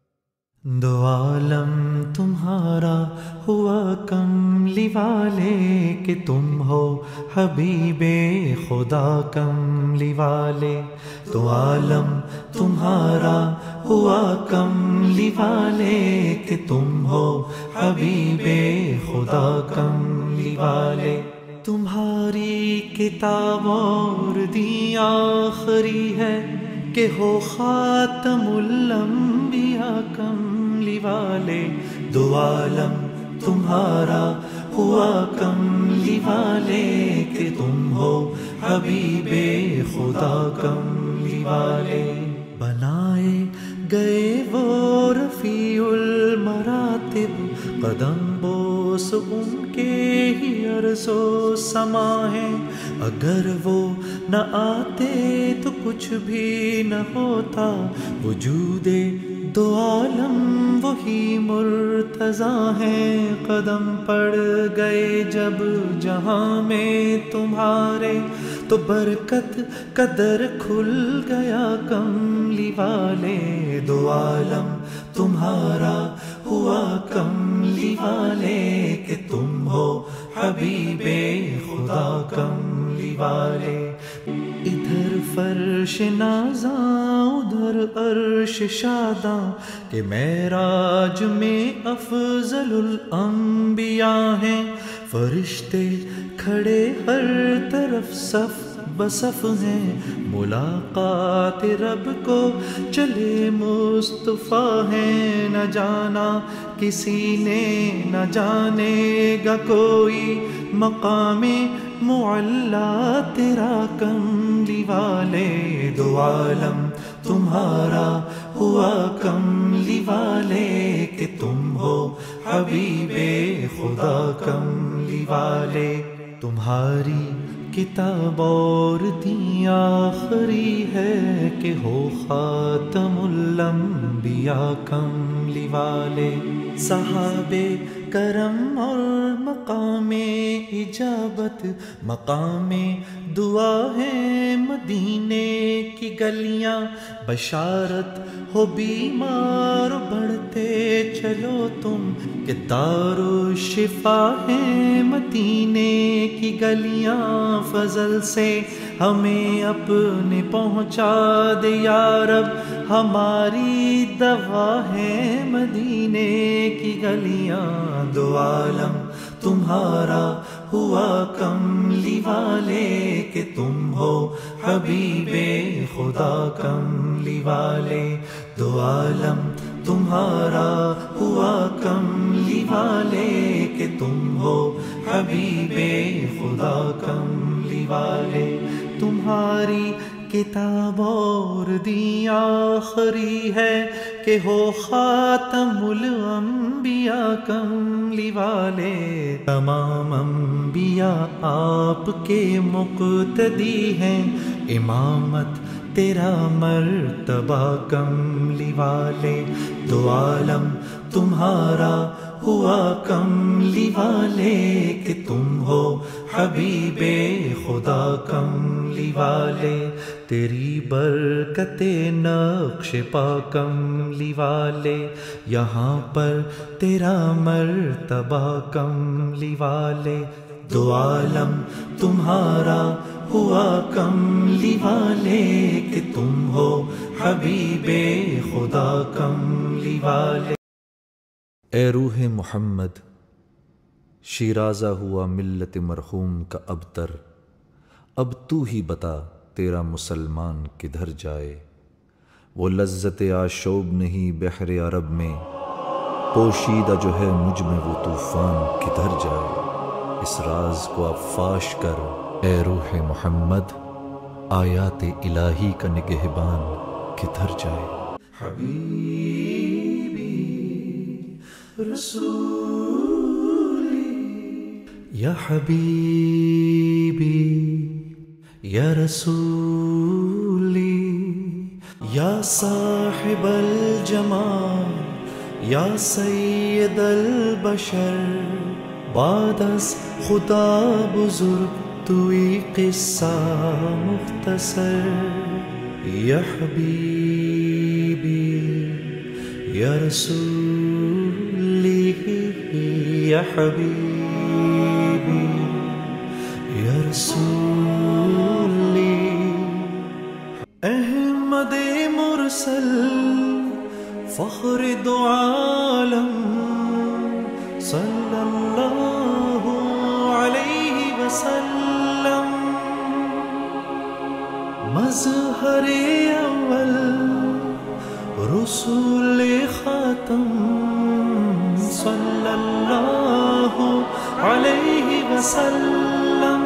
دو عالم تمہارا ہوا کملی والے، کہ تم ہو حبیب خدا کملی والے. دو عالم تمہارا ہوا کملی والے، کہ تم ہو حبیب خدا کملی والے. تمہاری کتاب اور دی آخری ہے، کہ ہو خاتم الانبیاء کملی والے. دو عالم تمہارا ہوا کملی والے، کہ تم ہو حبیب خدا کملی والے. بنائے گئے وہ رفیع المراتب، قدم بوس ان کے ہی عرض و سما ہے. اگر وہ نہ آتے تو کچھ بھی نہ ہوتا، وجود دو عالم وہی مرتضیٰ ہیں. قدم پڑ گئے جب جہاں میں تمہارے، تو برکت قدر کھل گیا کملی والے. دو عالم تمہارا ہوا کملی والے، کہ تم ہو حبیب خدا کملی والے. ادھر فرش نازاں ادھر عرش شاداں، کہ معراج میں افضل الانبیاء ہیں. فرشتے کھڑے ہر طرف صف بصف ہیں، ملاقات رب کو چلے مصطفیٰ ہیں. نہ جانا کسی نے نہ جانے گا کوئی، مقام معلا تیرا کملی والے. دو عالم تمہارا ہوا کملی والے، کہ تم ہو حبیب خدا کملی والے. تمہاری کتاب اور دی آخری ہے، کہ ہو خاتم الانبیاء کملی والے. صحابے کرم اور مقام اجابت، مقام دعا ہے مدینے کی گلیاں. بشارت ہو بیمار بڑھتے چلو تم، کہ دار و شفا ہے مدینے کی گلیاں. فضل سے ہمیں اپنے پہنچا دے یا رب، ہماری دوا ہے مدینے کی گلیاں. دو عالم تمہارا ہوا کملی والے، کہ تم ہو حبیب خدا کملی والے. دو عالم تمہارا ہوا کملی والے، کہ تم ہو حبیب خدا کملی والے. تمہاری کتاب اور دی آخری ہے، کہ ہو خاتم الانبیاء کملی والے. تمام انبیاء آپ کے مقتدی ہیں، امامت تیرا مرتبہ کملی والے. دو عالم تمہارا ہوا کملی والے، کہ تم ہو حبیب خدا کملی والے. تیری برکت نقش پا کملی والے، یہاں پر تیرا مرتبہ کملی والے. دو عالم تمہارا ہوا کملی والے، کہ تم ہو حبیب خدا کملی والے. اے روح محمد، شیرازہ ہوا ملت مرحوم کا ابتر، اب تو ہی بتا تیرا مسلمان کدھر جائے. وہ لذت آشوب نہیں بحر عرب میں، پوشیدہ جو ہے مجھ میں وہ طوفان کدھر جائے. اس راز کو اب فاش کر اے روح محمد، آیات الہی کا نگہبان کدھر جائے. حبیبی رسولی یا حبیبی یا رسولی یا صاحب الجمال یا سید البشر، بعد از خدا بزرگ توی قصہ مختصر. یا حبیبی یا رسولی یا حبیبی یا رسولی. احمد مرسل فخر دو عالم صلی اللہ علیہ وسلم. مظہر اول رسول خاتم صلی اللہ علیہ وسلم.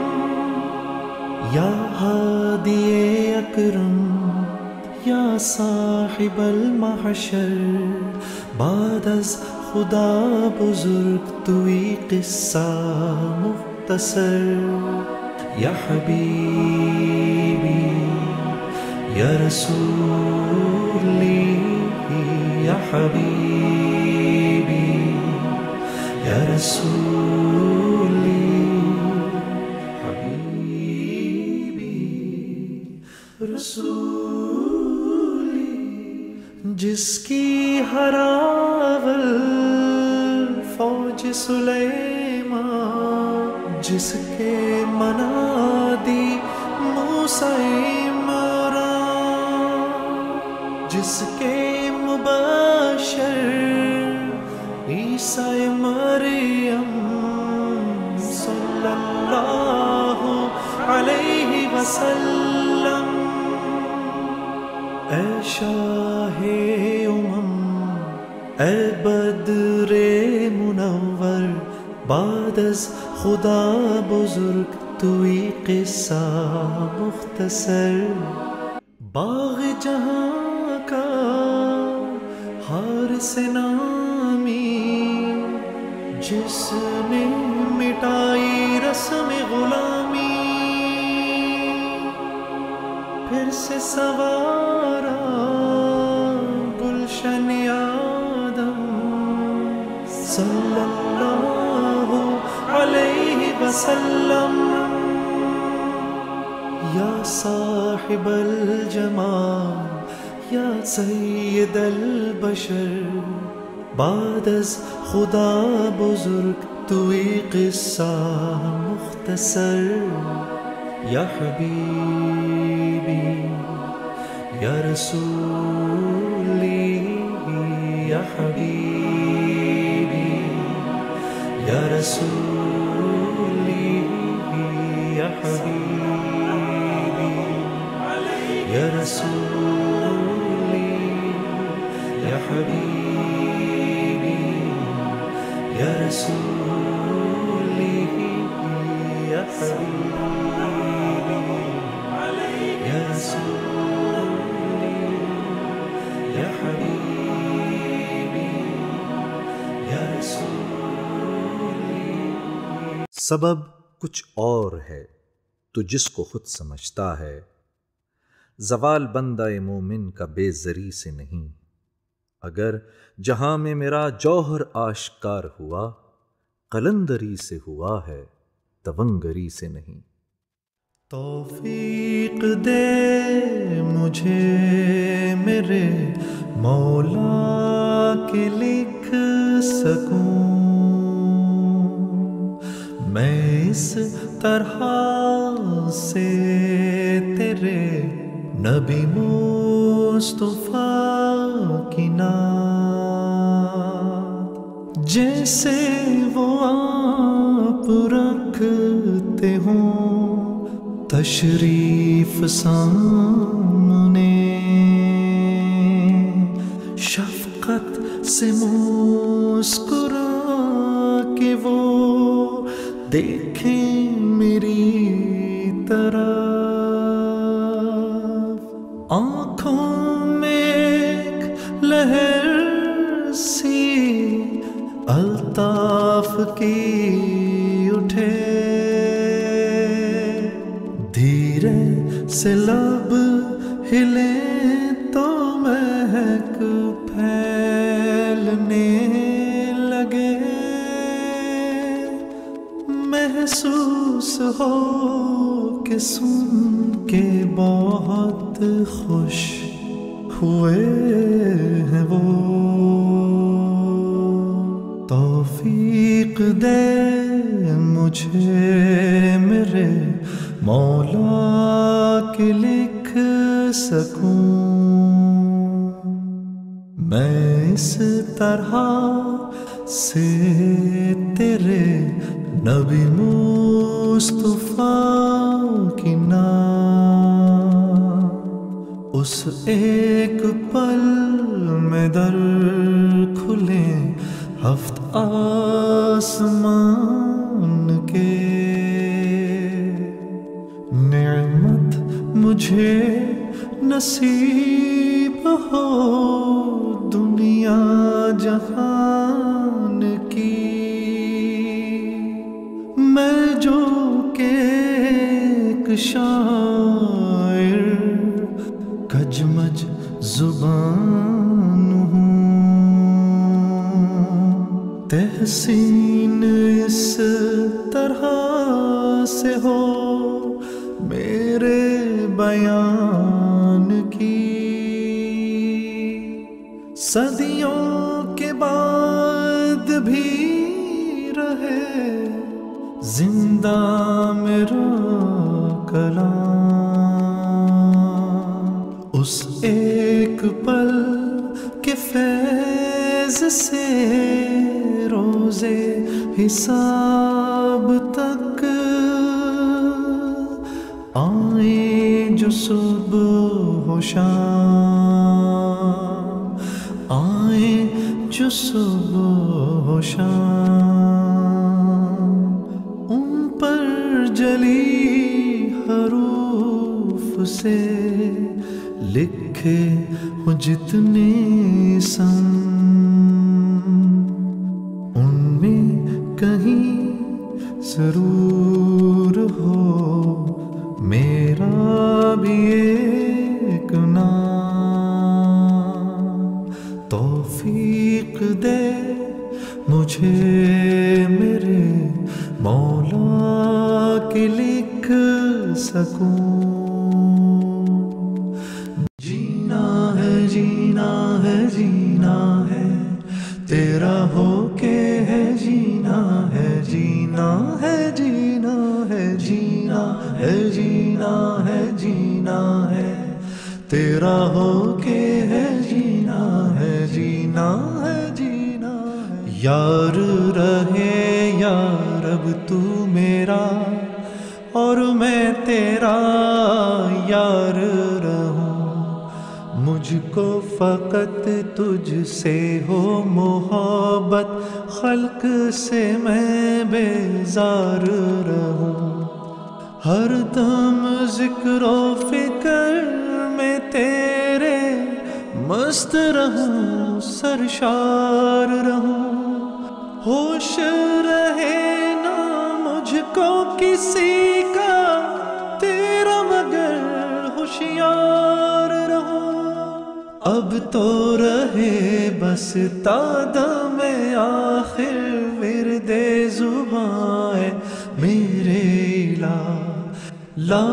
یا ہادی اکرم یا صاحب المحشر، بعد از خدا بزرگ توی قصہ مختصر. یا حبیبی یا رسولی یا حبیبی یا رسولی. حبیبی رسولی. جس کی ہراول فوج سلیمان، جس کے منادی موسیٰ عمران، جس کے مبشر عیسیٰ مریم صلی اللہ علیہ وسلم. اے شاہ امم اے بدر منور، بعد از خدا بزرگ توی قصہ مختصر. باغ جہاں کا حارث نامی، جس نے مٹائی رسم غلامی، پھر سے سوارا گلشن آدم صلی اللہ علیہ وسلم. یا صاحب الجمال یا سید البشر، بعد از خدا بزرگ توی قصہ مختصر. یا حبیبی یا رسولی یا حبیبی یا رسولی یا حبیبی یا رسولی یا حبیبی یا رسولی یا حبیبی یا رسولی یا حبیبی یا رسولی. سبب کچھ اور ہے تو جس کو خود سمجھتا ہے، زوال بندہ مومن کا بے زری سے نہیں. اگر جہاں میں میرا جوہر آشکار ہوا، قلندری سے ہوا ہے تونگری سے نہیں. توفیق دے مجھے میرے مولا کہ لکھ سکوں میں اس طرح سے تیرے نبی مصطفیٰ کی نعت، جیسے وہ آپ رکھتے ہوں تشریف سامنے، شفقت سے مسکرا کہ وہ دیکھیں میری طرف، آنکھوں میں ایک لہر سی الطاف کی اٹھے، دھیرے سے لب ہلے تو مہک پھیلنے لگے، محسوس ہو کہ سن کے بہت خوش ہوئے ہیں وہ، توفیق دے مجھے میرے مولا کہ لکھ سکوں میں اس طرح سے تیرے نبی مصطفیٰ کی نام، اس ایک پل میں در کھلے ہفت آسمان کے، نعمت مجھے نصیب ہو دنیا جہان کی، میں جو کہ ایک شاعر کجمج زبان ہوں، تحسین اس طرح سے ہو میرے بیان کی، صدیوں کے بعد بھی رہے زندہ میرا کلام، اس ایک پل کے فیض سے روزے حساب تک آئیں جو صبح و شام، آئیں جو صبح و شام، ان پر جلی حروف سے لکھے ہوں جتنے سم، ان میں کہیں ضرور ہو میرا بھی ایک نام، توفیق دے مجھے میرے مولا کہ لکھ سکوں، جینا ہے جینا ہے جینا ہے تیرا ہو کے ہے، جینا ہے جینا ہے جینا ہے جینا ہے جینا ہے جینا ہے تیرا ہو کے ہے، جینا ہے جینا ہے جینا ہے، یار رہے یا رب تو میرا اور میں تیرا یار رہوں، مجھ کو فقط تجھ سے ہو محبت، خلق سے میں بیزار رہوں، ہر دم ذکر و فکر میں تیرے مست رہوں، سرشار رہوں، ہوش رہے نہ مجھ کو کسی کا تیرا مگر ہوشیار رہوں، اب تو رہے بس تا دم آخر ورد زبان میرے الہ، لا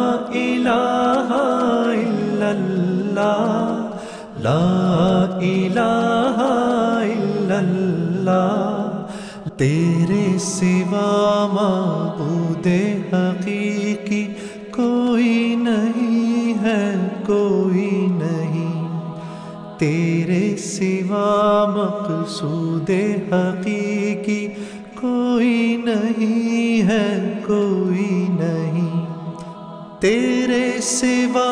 الہ الا اللہ، لا الہ الا اللہ، تیرے سوا معبود حقیقی کوئی نہیں ہے، کوئی نہیں، تیرے سوا مقصود حقیقی کوئی نہیں ہے، کوئی نہیں، تیرے سوا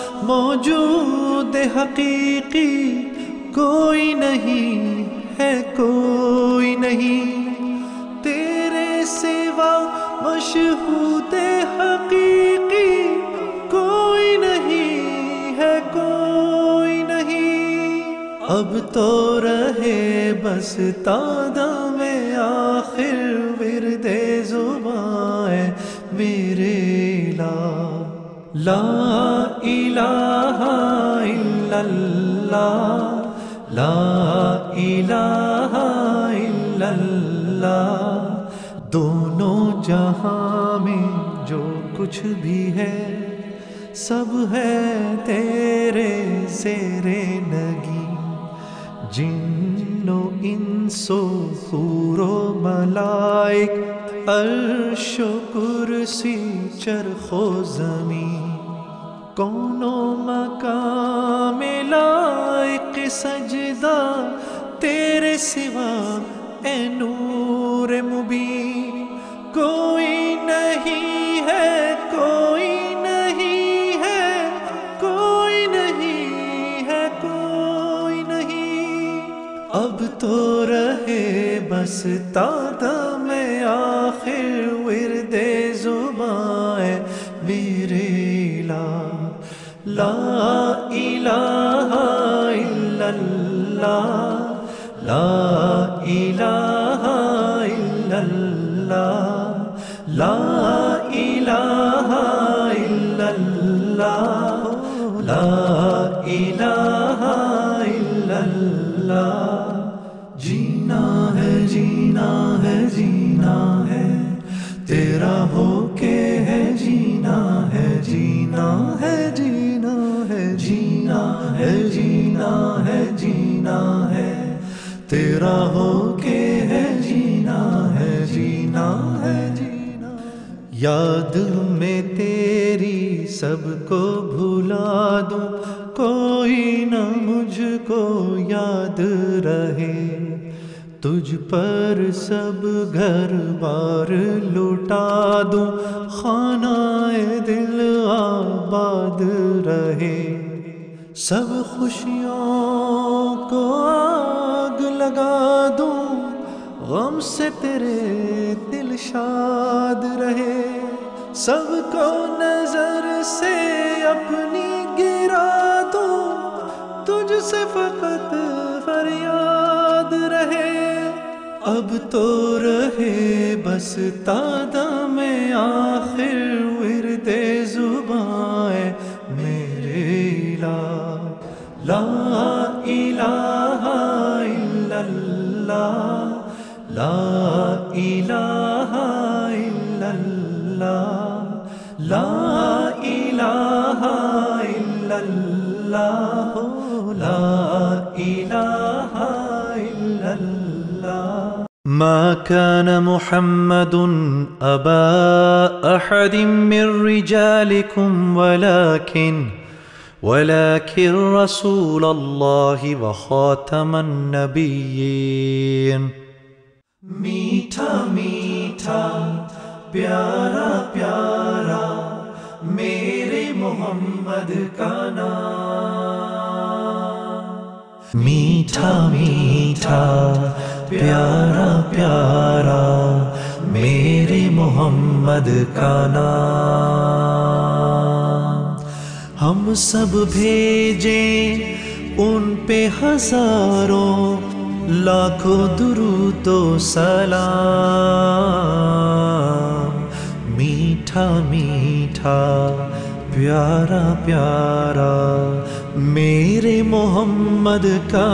موجود حقیقی کوئی نہیں ہے، کوئی نہیں، تیرے سوا مشہود حقیقی کوئی نہیں ہے، کوئی نہیں، اب تو رہے بس تا دم آخر ورد زبان میرے الہ، لا الہ الا اللہ، لا الہ الا اللہ۔ دونوں جہاں میں جو کچھ بھی ہے سب ہے تیرے زیر نگی، جن و انس و حور و ملائک، عرش و کرسی چرخ و زمین، کون و مقام لائق سجدہ تیرے سوا اے نور مبین۔ کوئی نہیں ہے، کوئی نہیں ہے، کوئی نہیں ہے، کوئی نہیں۔ اب تو رہے بس تادم آخر ورد زباں ہے میرے الہ، لا الہ الا اللہ، لا الہ الا اللہ، لا الہ الا اللہ، لا الہ الا اللہ۔ جینا ہے جینا ہے جینا ہے تیرا ہو کے ہے، جینا ہے جینا ہے جینا ہے جینا ہے جینا ہے جینا ہے تیرا ہو کے ہے، جینا ہے جینا ہے جینا۔ یاد میں تیری سب کو بھلا دوں، کوئی نہ مجھ کو یاد رہے، تجھ پر سب گھر بار لٹا دوں، خانہ دل آباد رہے، سب خوشیوں کو آگ لگا دوں، غم سے تیرے دل شاد رہے، سب کو نظر سے اپنی گرا دوں، تجھ سے فقط فریاد رہے۔ اب تو رہے بس تادم آخر ورد زباں ہے میرے الہ، لا الہ الا اللہ، لا الہ الا اللہ، لا الہ الا اللہ، لا الہ الا اللہ۔ ما كان محمد أبا أحد من رجالكم ولكن ولكن رسول الله وخاتم النبيين۔ میٹھا میٹھا پیارا پیارا میرے محمد کا نام، میٹھا میٹھا پیارا پیارا میرے محمد کا نام۔ ہم سب بھیجیں ان پہ ہزاروں لاکھوں درود و سلام، میٹھا میٹھا پیارا پیارا میرے محمد کا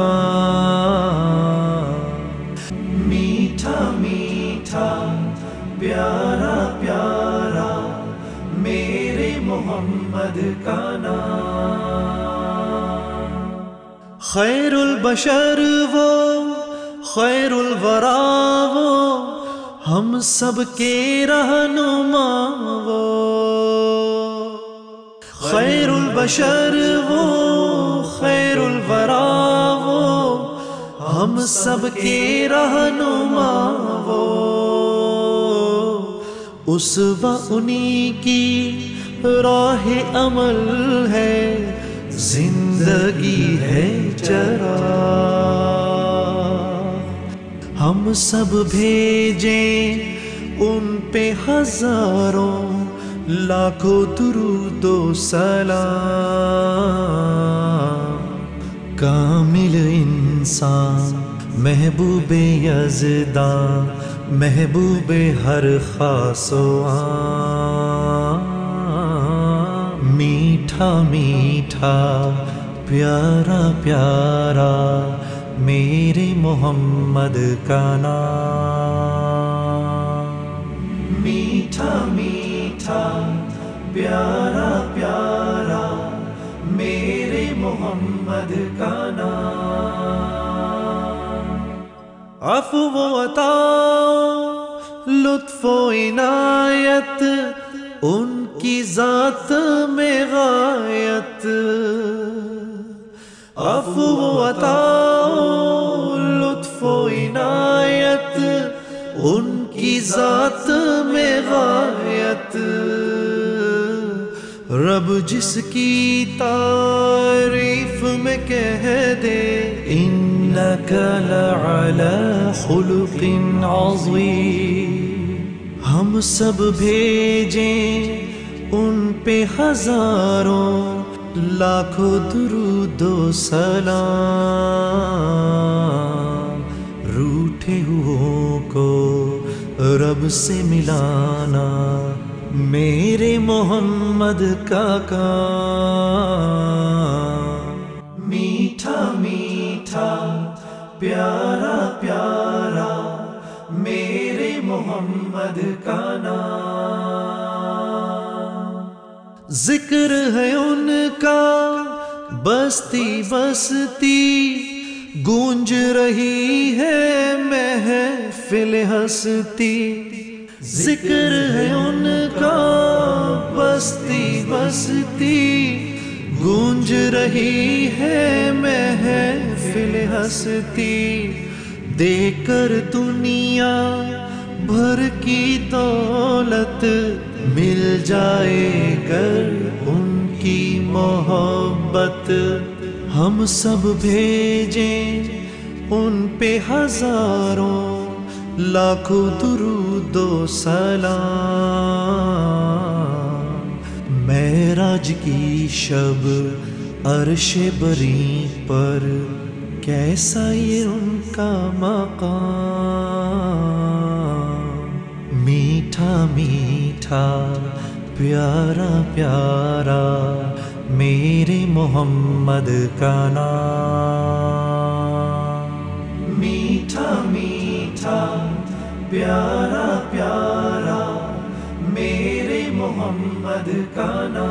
نام، میٹھا میٹھا پیارا پیارا میرے محمد کا نام۔ خیر البشر وہ، خیر الورا وہ، ہم سب کے رہنما وہ، خیر البشر وہ، خیر الورا وہ، ہم سب کے رہنما وہ، اسوہ انہی کی راہ عمل ہے، زندگی ہے چراغ۔ ہم سب بھیجیں ان پہ ہزاروں لاکھوں درود و سلام، کامل انسان محبوب یزداں، محبوب ہر خاص و عام، میٹھا میٹھا پیارا پیارا میرے محمد کا نام، میٹھا میٹھا پیارا پیارا میرے محمد کا نام، عفو و عطا لطف و عنایت ان کی ذات میں غایت، عفو و عطا لطف و عنایت ان کی ذات میں غایت، رب جس کی تعریف میں کہہ دے انک لعلی خلق عظیم، ہم سب بھیجیں ان پہ ہزاروں لاکھوں درود و سلام، روٹھے ہوئوں کو رب سے ملانا میرے محمد کا کام، میٹھا میٹھا پیارا پیارا میرے محمد کا نام، ذکر ہے ان کا بستی بستی گونج رہی ہے محفل ہستی، ذکر ہے ان کا بستی بستی گونج رہی ہے محفل ہستی، دے کر دنیا بھر کی دولت مل جائے گر ان کی محبت، ہم سب بھیجیں ان پہ ہزاروں لاکھوں درود و سلام، معراج کی شب عرش بری پر کیسا یہ ان کا مقام، میٹھا میٹھا پیارا پیارا میرے محمد کا نام، میٹھا میٹھا پیارا پیارا میرے محمد کا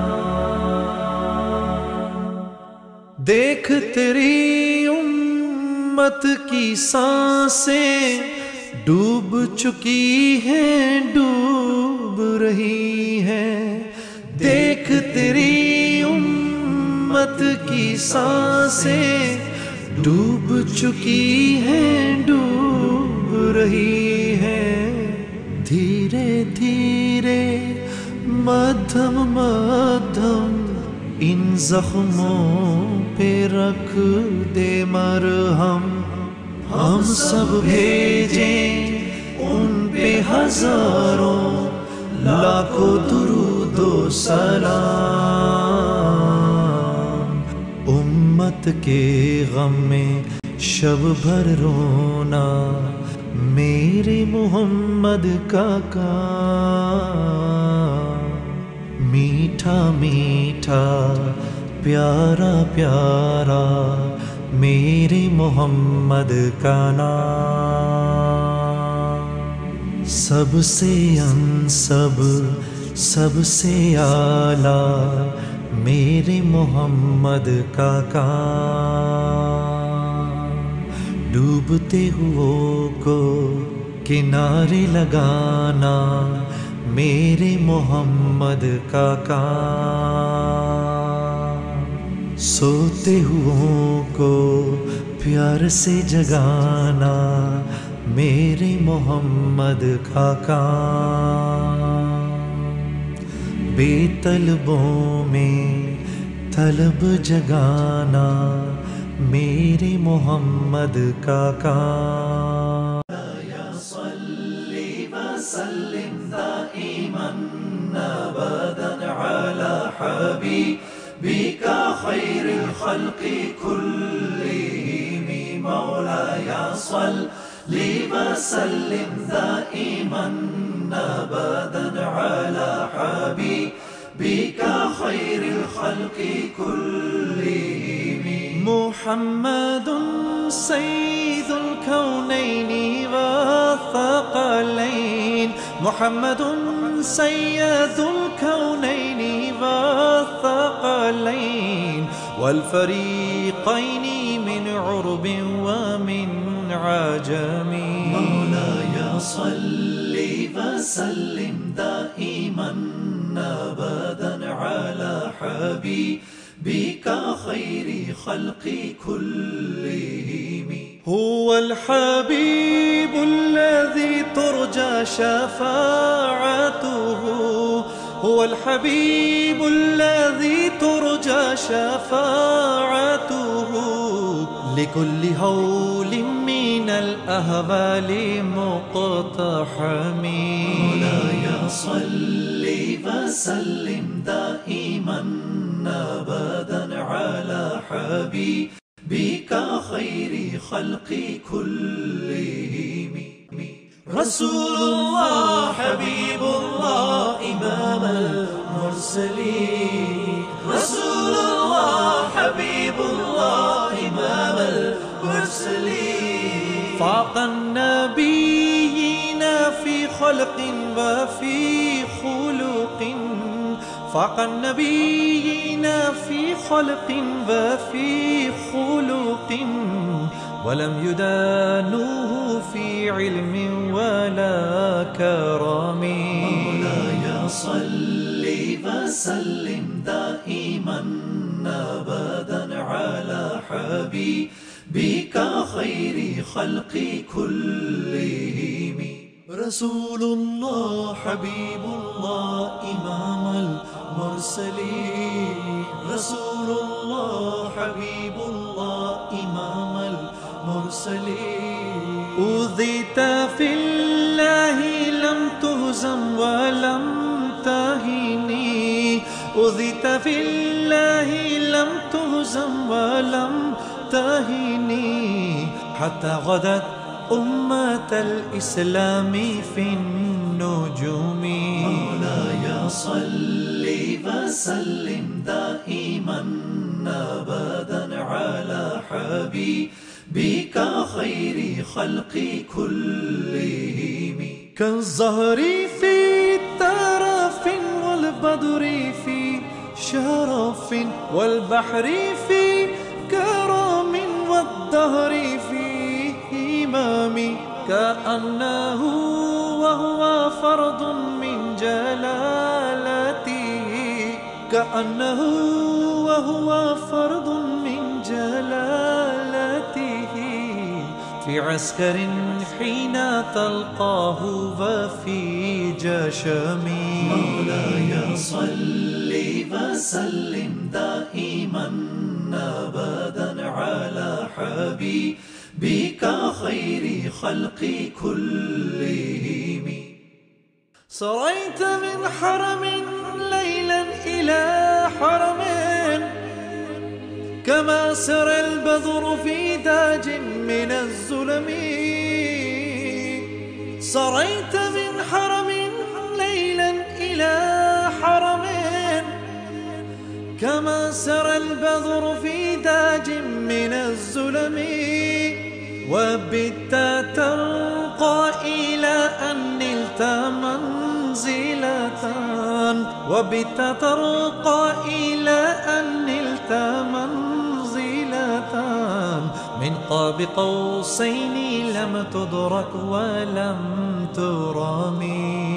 نام، دیکھ تیری امت کی سانسیں ڈوب چکی ہیں ڈوب رہی ہیں، دیکھ تیری امت کی سانسیں ڈوب چکی ہیں ڈوب رہی ہیں، دھیرے دھیرے مدھم مدھم ان زخموں پہ رکھ دے مرہم، ہم سب بھیجیں ان پہ ہزاروں لاکھوں درود و سلام، امت کے غم میں شب بھر رونا میرے محمد کا کام، میٹھا میٹھا پیارا پیارا میرے محمد کا نام، سب سے انسب سب سے اعلیٰ میرے محمد کا کام، ڈوبتے ہوئوں کو کنارے لگانا میرے محمد کا کام، سوتے ہوئوں کو پیار سے جگانا میرے محمد کا کام، بے طلبوں میں طلب جگانا میرے محمد کا کام، یا صلی وسلم دائما ابدا علی حبیبک خیر الخلق كلهم، مولاي صلی وسلم دائما ابدا على بك خير الخلق كلهم. محمد سيد الكونين والثقلين، محمد سيد الكونين والثقلين والفريقين من عرب ومن عجم. مولاي صل وسلم دائما أبدا على حبيبك خير خلق كلهم. هو الحبيب الذي ترجى شفاعته، هو الحبيب الذي ترجى شفاعته لكل هول من الأهوال مقتحم. مولاي صل وسلم دائما أبدا على حبيبك خير خلق كلهم. رسول الله حبيب الله إمام المرسلين، رسول الله حبيب الله إمام المرسلين. فاق النبيين في خلق وفي خلق، فاق النبيين في خلق وفي خلق ولم يدانوه في علم ولا كرم. مولاي صل وسلم دائما أبدا على حبيبك خير خلق كلهم. رسول الله حبيب الله إمام المرسلين، رسول الله حبيب الله إمام المرسلين. أوذيت في الله لم تهزم ولم تهني، أوذيت في الله لم تهزم ولم تهني حتى غدت أمة الإسلام في النجوم. مولاي صل وسلم دائما أبدا على حبيبك خير خلق كلهم. كالزهر في ترف والبدر في شرف والبحر في كرم والدهر في إمام. كأنه وهو فرد من جلالته، كأنه وهو فرد من جلالته في عسكر حين تلقاه وفي جشم. مولاي صل وسلم دائما أبدا على حبيبك خير خلق كلهم. سريت من حرم ليلا إلى حرم كما سر البدر في داج من الظلم. سريت من حرم ليلا إلى حرم كما سر البدر في داج من الظلم. وبت ترقى إلى أن نلت منزلة، وبت ترقى إلى أن نلت منزلة من قاب قوسين لم تدرك ولم ترمي.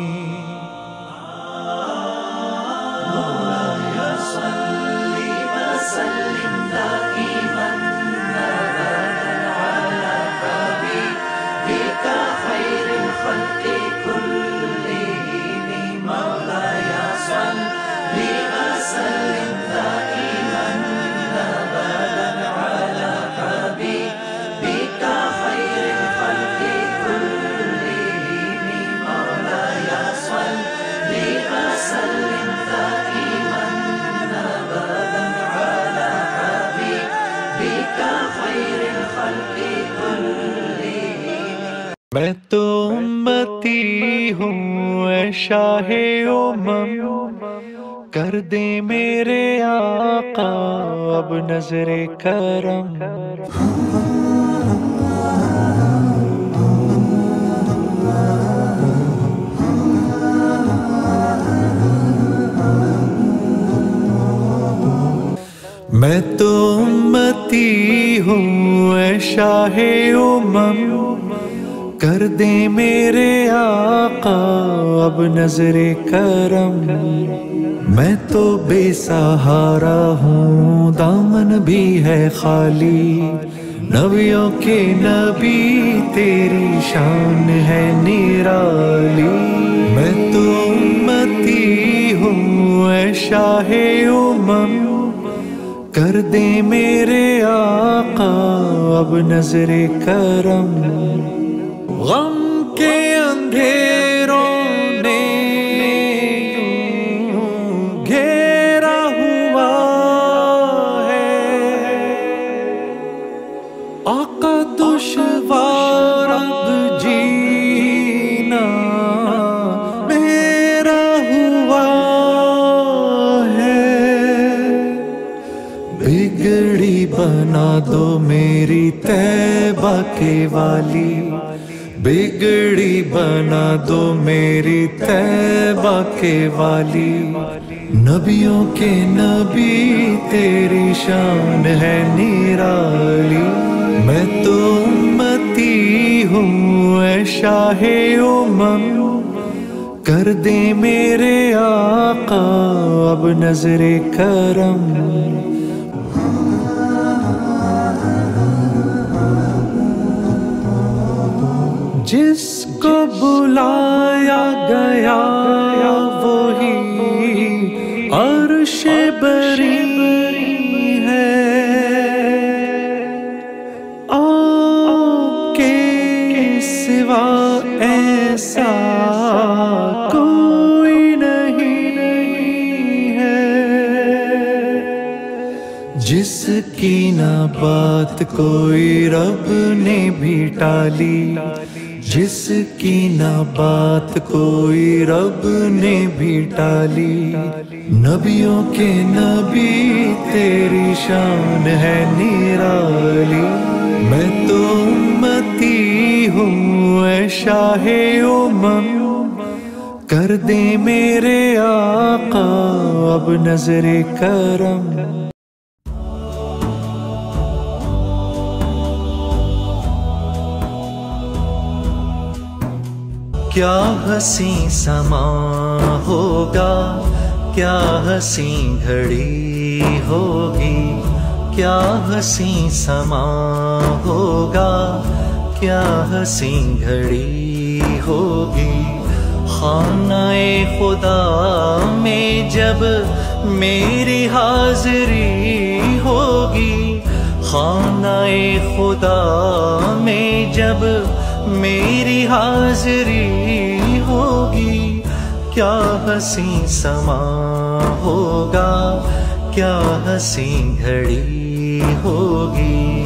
مولاي صل وسلم دائما أبدا على حبيبك خير الخلق كلهم. مولاي صل وسلم دائما أبدا على حبيبك خير الخلق كلهم. مولاي صل وسلم دائما أبدا على حبيبك خير الخلق كلهم. میں تو امتی ہوں اے شاہ امم، کر دے میرے آقا اب نظر کرم. میں تو امتی ہوں اے شاہ امم، کر دے میرے آقا اب نظر کرم. میں تو بے سہارا ہوں دامن بھی ہے خالی، نبیوں کے نبی تیری شان ہے نرالی. میں تو امتی ہوں اے شاہ امم، کر دے میرے آقا اب نظر کرم. غم کے اندھیروں نے یوں گھیرا ہوا ہے، آقا دشوار اب جینا میرا ہوا ہے. بگڑی بنا دو میری طیبہ کے والی، بگڑی بنا دو میری طیبہ کے والی. نبیوں کے نبی تیری شان ہے نرالی. میں تو امتی ہوں اے شاہ امم، کر دے میرے آقا اب نظر کرم. جس کو بلایا گیا وہی عرش بری ہے، آپ کے سوا ایسا کوئی نہیں ہے. جس کی نہ بات کوئی رب نے بھی ٹالی، جس کی نہ بات کوئی رب نے بھی ٹالی. نبیوں کے نبی تیری شان ہے نرالی. میں تو امتی ہوں اے شاہ امم، کر دے میرے آقا اب نظر کرم. کیا حسین سما ہوگا، کیا حسین گھڑی ہوگی، کیا حسین سما ہوگا، کیا حسین گھڑی ہوگی. خانہ خدا میں جب میری حاضری ہوگی، خانہ خدا میں جب میری حاضری ہوگی. کیا حسین سما ہوگا، کیا حسین گھڑی ہوگی.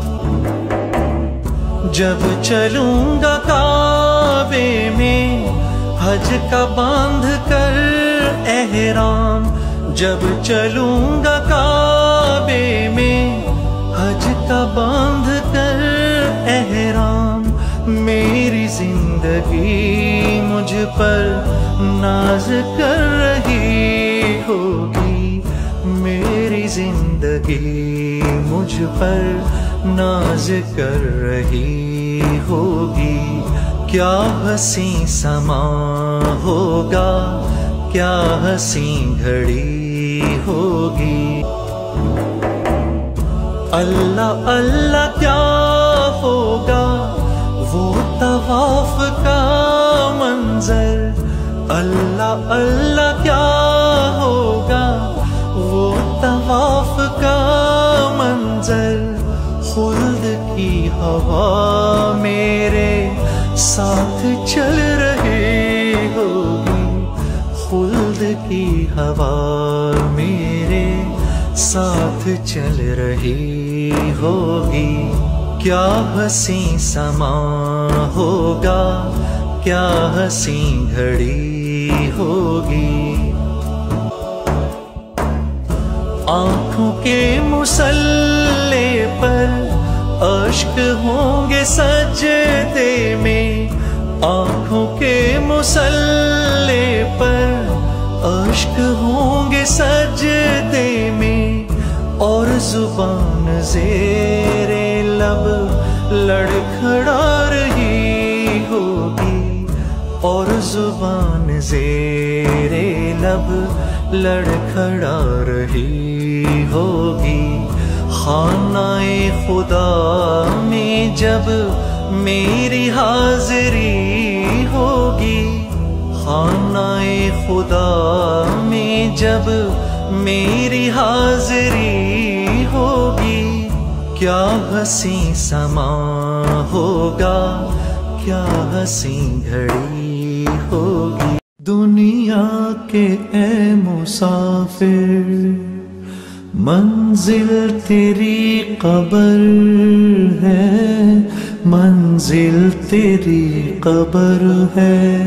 جب چلوں گا کعبے میں حج کا باندھ کر احرام، جب چلوں گا کعبے میں حج کا باندھ کر احرام. میری زندگی مجھ پر ناز کر رہی ہوگی، میری زندگی مجھ پر ناز کر رہی ہوگی. کیا حسین سما ہوگا، کیا حسین گھڑی ہوگی. اللہ اللہ کیا ہوگا وہ طواف کا منظر، اللہ اللہ کیا ہوگا وہ طواف کا منظر. خلد کی ہوا میرے ساتھ چل رہی ہوگی، خلد کی ہوا میرے ساتھ چل رہی ہوگی. کیا حسین سما ہوگا، کیا حسین گھڑی ہوگی. آنکھوں کے مسلے پر اشک ہوں گے سجدے میں، آنکھوں کے مسلے پر اشک ہوں گے سجدے میں، اور زبان زیر لب لڑکھڑا رہی ہوگی، اور زبان زیر لب لڑکھڑا رہی ہوگی۔ خانہ خدا میں جب میری حاضری ہوگی، خانہ خدا میں جب میری حاضری ہوگی، کیا حسین سما ہوگا، کیا حسین گھڑی ہوگی۔ دنیا کے اے مسافر منزل تیری قبر ہے، منزل تیری قبر ہے،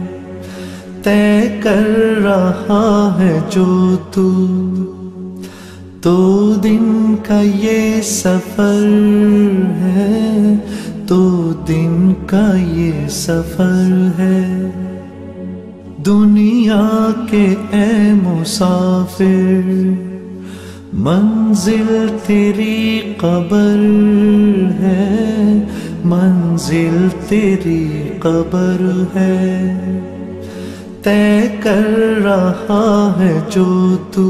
طے کر رہا ہے جو تو دو دن کا یہ سفر ہے، دو دن کا یہ سفر ہے۔ دنیا کے اے مسافر منزل تیری قبر ہے، منزل تیری قبر ہے، طے کر رہا ہے جو تو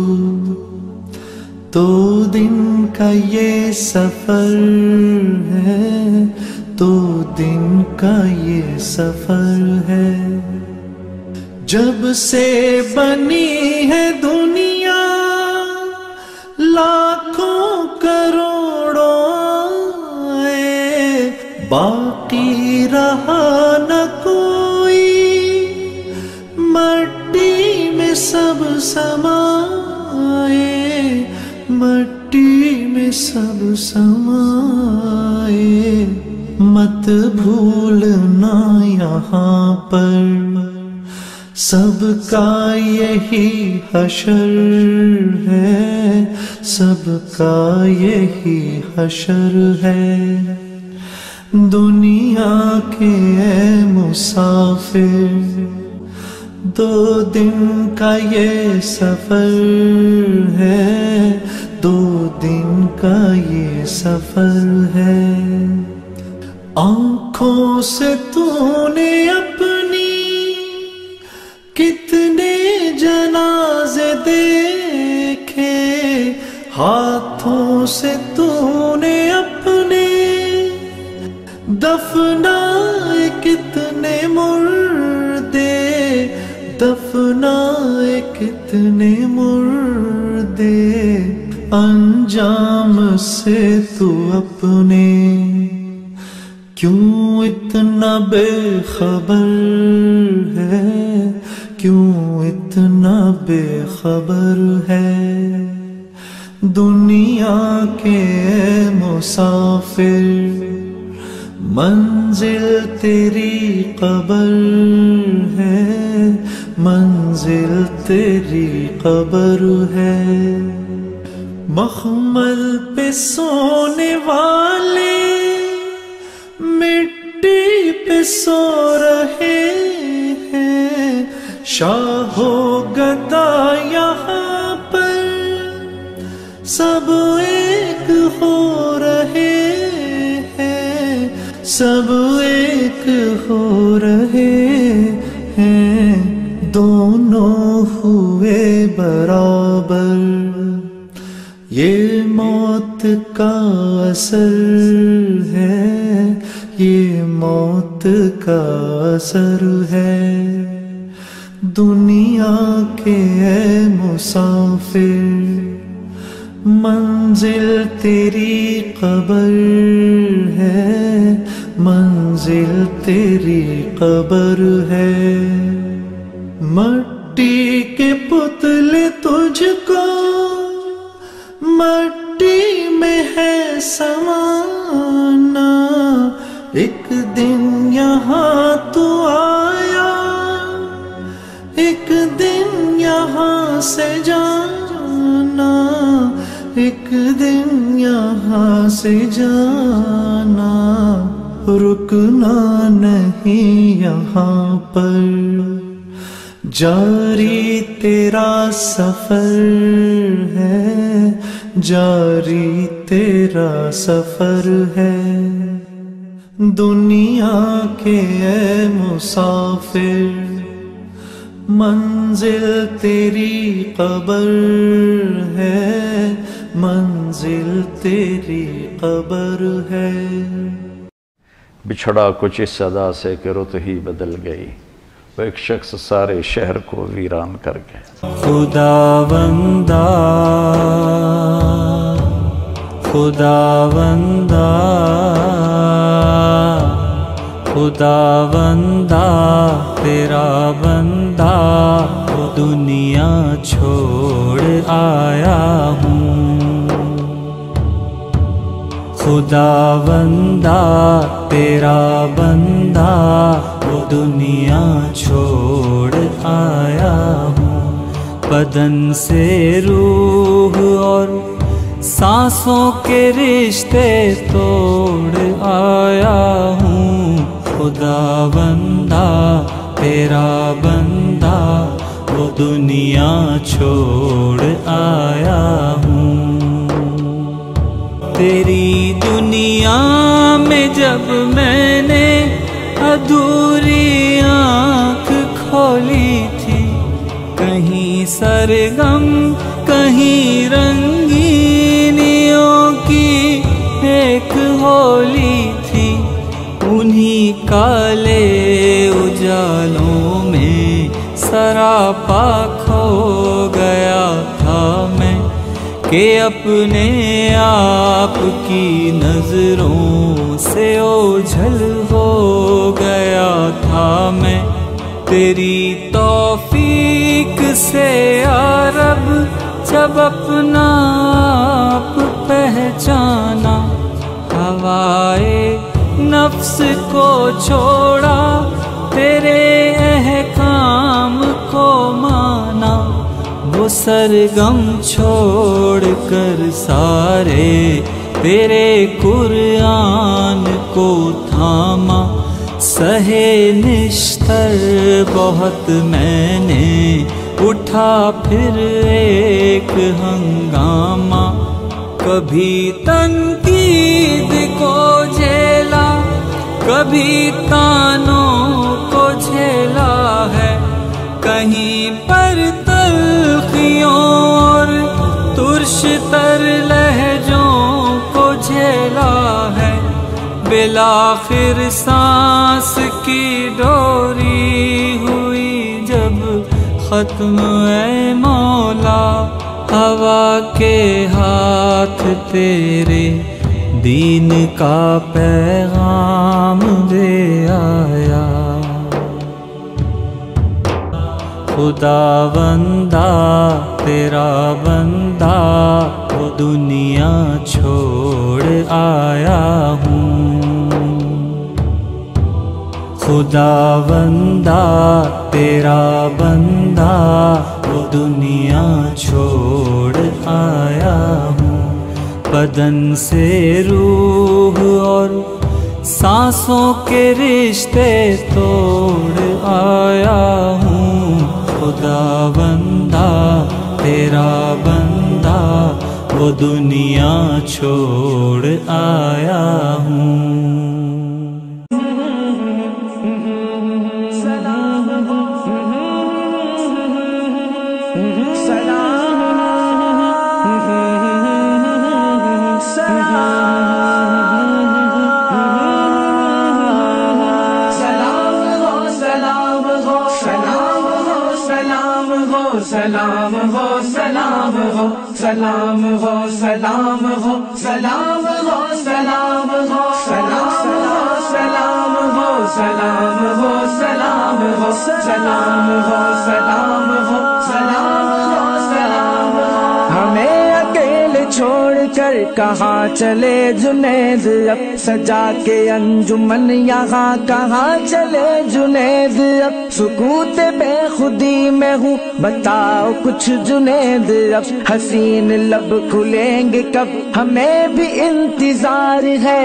دو دن کا یہ سفر ہے، دو دن کا یہ سفر ہے۔ جب سے بنی ہے دنیا لاکھوں کروڑوں آئے، باقی رہا نہ کوئی، مٹی میں سب سمائے، مٹی میں سب سمائے۔ مت بھولنا یہاں پر سب کا یہی حشر ہے، سب کا یہی حشر ہے۔ دنیا کے اے مسافر دو دن کا یہ سفر ہے، دو دن کا یہ سفر ہے۔ آنکھوں سے تو نے اپنی کتنے جنازے دیکھے، ہاتھوں سے تو نے اپنے دفنائے کتنے مردے، دفنائے کتنے مردے۔ انجام سے تو اپنے کیوں اتنا بے خبر ہے، کیوں اتنا بے خبر ہے۔ دنیا کے مسافر منزل تیری قبر ہے، منزل تیری قبر ہے۔ مخمل پہ سونے والے مٹی پہ سو رہے ہیں، شاہ و گدا یہاں پر سب ایک ہو رہے ہیں، سب ایک ہو رہے ہیں۔ دونوں ہوئے برابر، یہ موت کا اثر ہے، یہ موت کا اثر ہے۔ دنیا کے اے مسافر منزل تیری قبر ہے، منزل تیری قبر ہے۔ مٹی کے پتلے تجھ کو مٹی میں ہے سمانا، ایک دن یہاں تو آیا، ایک دن یہاں سے جانا، دن یہاں سے جانا، رکنا نہیں یہاں پر، جاری تیرا سفر ہے، جاری تیرا سفر ہے، دنیا کے اے مسافر، منزل تیری قبر ہے، منزل تیری قبر ہے۔ بچھڑا کچھ اس صدا سے کہ رت ہی بدل گئی، وہ ایک شخص سارے شہر کو ویران کر گیا۔ خداوندا خداوندا خداوندا تیرا بندہ وہ دنیا چھوڑ آیا ہوں، خداوندا تیرا بندہ وہ دنیا چھوڑ آیا ہوں، بدن سے روح اور سانسوں کے رشتے توڑ آیا ہوں، خداوندا تیرا بندہ وہ دنیا چھوڑ آیا ہوں۔ تیری دنیا میں جب میں نے ادھوری آنکھ کھولی تھی، کہیں سرگم کہیں رنگینیوں کی ایک ہولی تھی، انہی کالے اجالوں میں سراپا کھو گیا تھا میں، کہ اپنے آپ کی نظروں سے اوجھل ہو گیا تھا میں، تیری توفیق سے یا رب جب اپنا آپ پہچانا، ہوائے نفس کو چھوڑا تیرے احکام کو مانا، وہ سرگم چھوڑ کر سارے تیرے قرآن کو تھاما، سہے نشتر بہت میں نے اٹھا پھر ایک ہنگامہ، کبھی تنقید کو جھیلا کبھی تانوں کو جھیلا ہے، کہیں پر تلخیوں اور ترش تر لہجوں کو جھیلا ہے، بالآخر سانس کی ڈوری ہوئی جب ختم اے مولا، ہوا کے ہاتھ تیرے دین کا پیغام دے آیا، خداوندا تیرا بندہ وہ دنیا چھوڑ آیا ہوں، خداوندا تیرا بندہ وہ دنیا چھوڑ آیا ہوں، بدن سے روح اور سانسوں کے رشتے توڑ آیا ہوں، خداوندا تیرا بندہ وہ دنیا چھوڑ آیا ہوں۔ سلام ہو سلام ہو سلام ہو سلام ہو سلام ہو سلام ہو سلام ہو سلام ہو سلام ہو سلام ہو سلام ہو سلام ہو سلام ہو سلام ہو، ہمیں اکیلے چھوڑ کر کہاں چلے جنید اب سجا کے انجمن یہاں کہاں چلے جنید اب سکوت بے خودی میں ہوں بتاؤ کچھ جنید اب حسین لب کھلیں گے کب ہمیں بھی انتظار ہے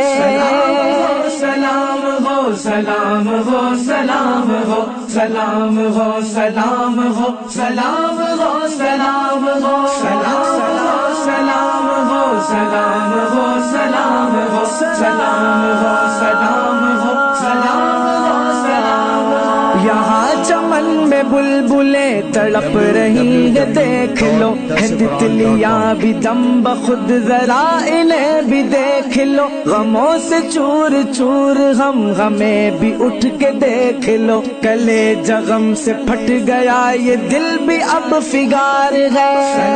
سلام ہو سلام ہو سلام ہو سلام ہو سلام ہو سلام ہو سلام ہو سلام ہو سلام ہو سلام ہو سلام ہو سلام ہو سلام ہو سلام ہو سلام ہو یہاں چمن میں بلبلیں تڑپ رہی ہے دیکھ لو ہے تتلیاں بھی دم بخود ذرا انہیں بھی دیکھ لو غموں سے چور چور ہم ہمیں بھی اٹھ کے دیکھ لو کلے جغم سے پھٹ گیا یہ دل بھی اب فگار ہے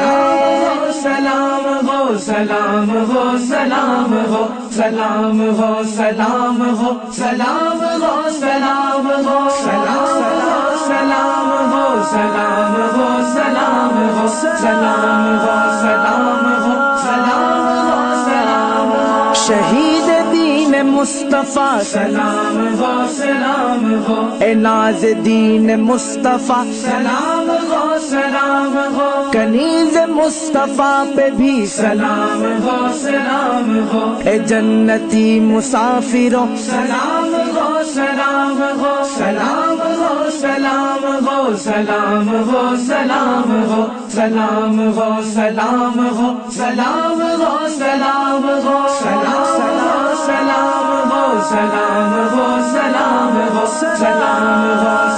سلام ہو سلام ہو سلام ہو سلام ہو سلام ہو سلام ہو سلام ہو سلام سلام ہو سلام ہو سلام ہو سلام ہو سلام ہو سلام ہو سلام ہو شہید دین مصطفیٰ سلام ہو سلام ہو اے ناز دین مصطفیٰ سلام ہو سلام ہو کنیز مصطفیٰ پہ بھی سلام ہو سلام ہو اے جنتی مسافروں سلام ہو سلام ہو سلام ہو سلام ہو سلام ہو سلام ہو سلام ہو سلام ہو سلام ہو سلام ہو سلام سلام ہو سلام ہو سلام ہو سلام ہو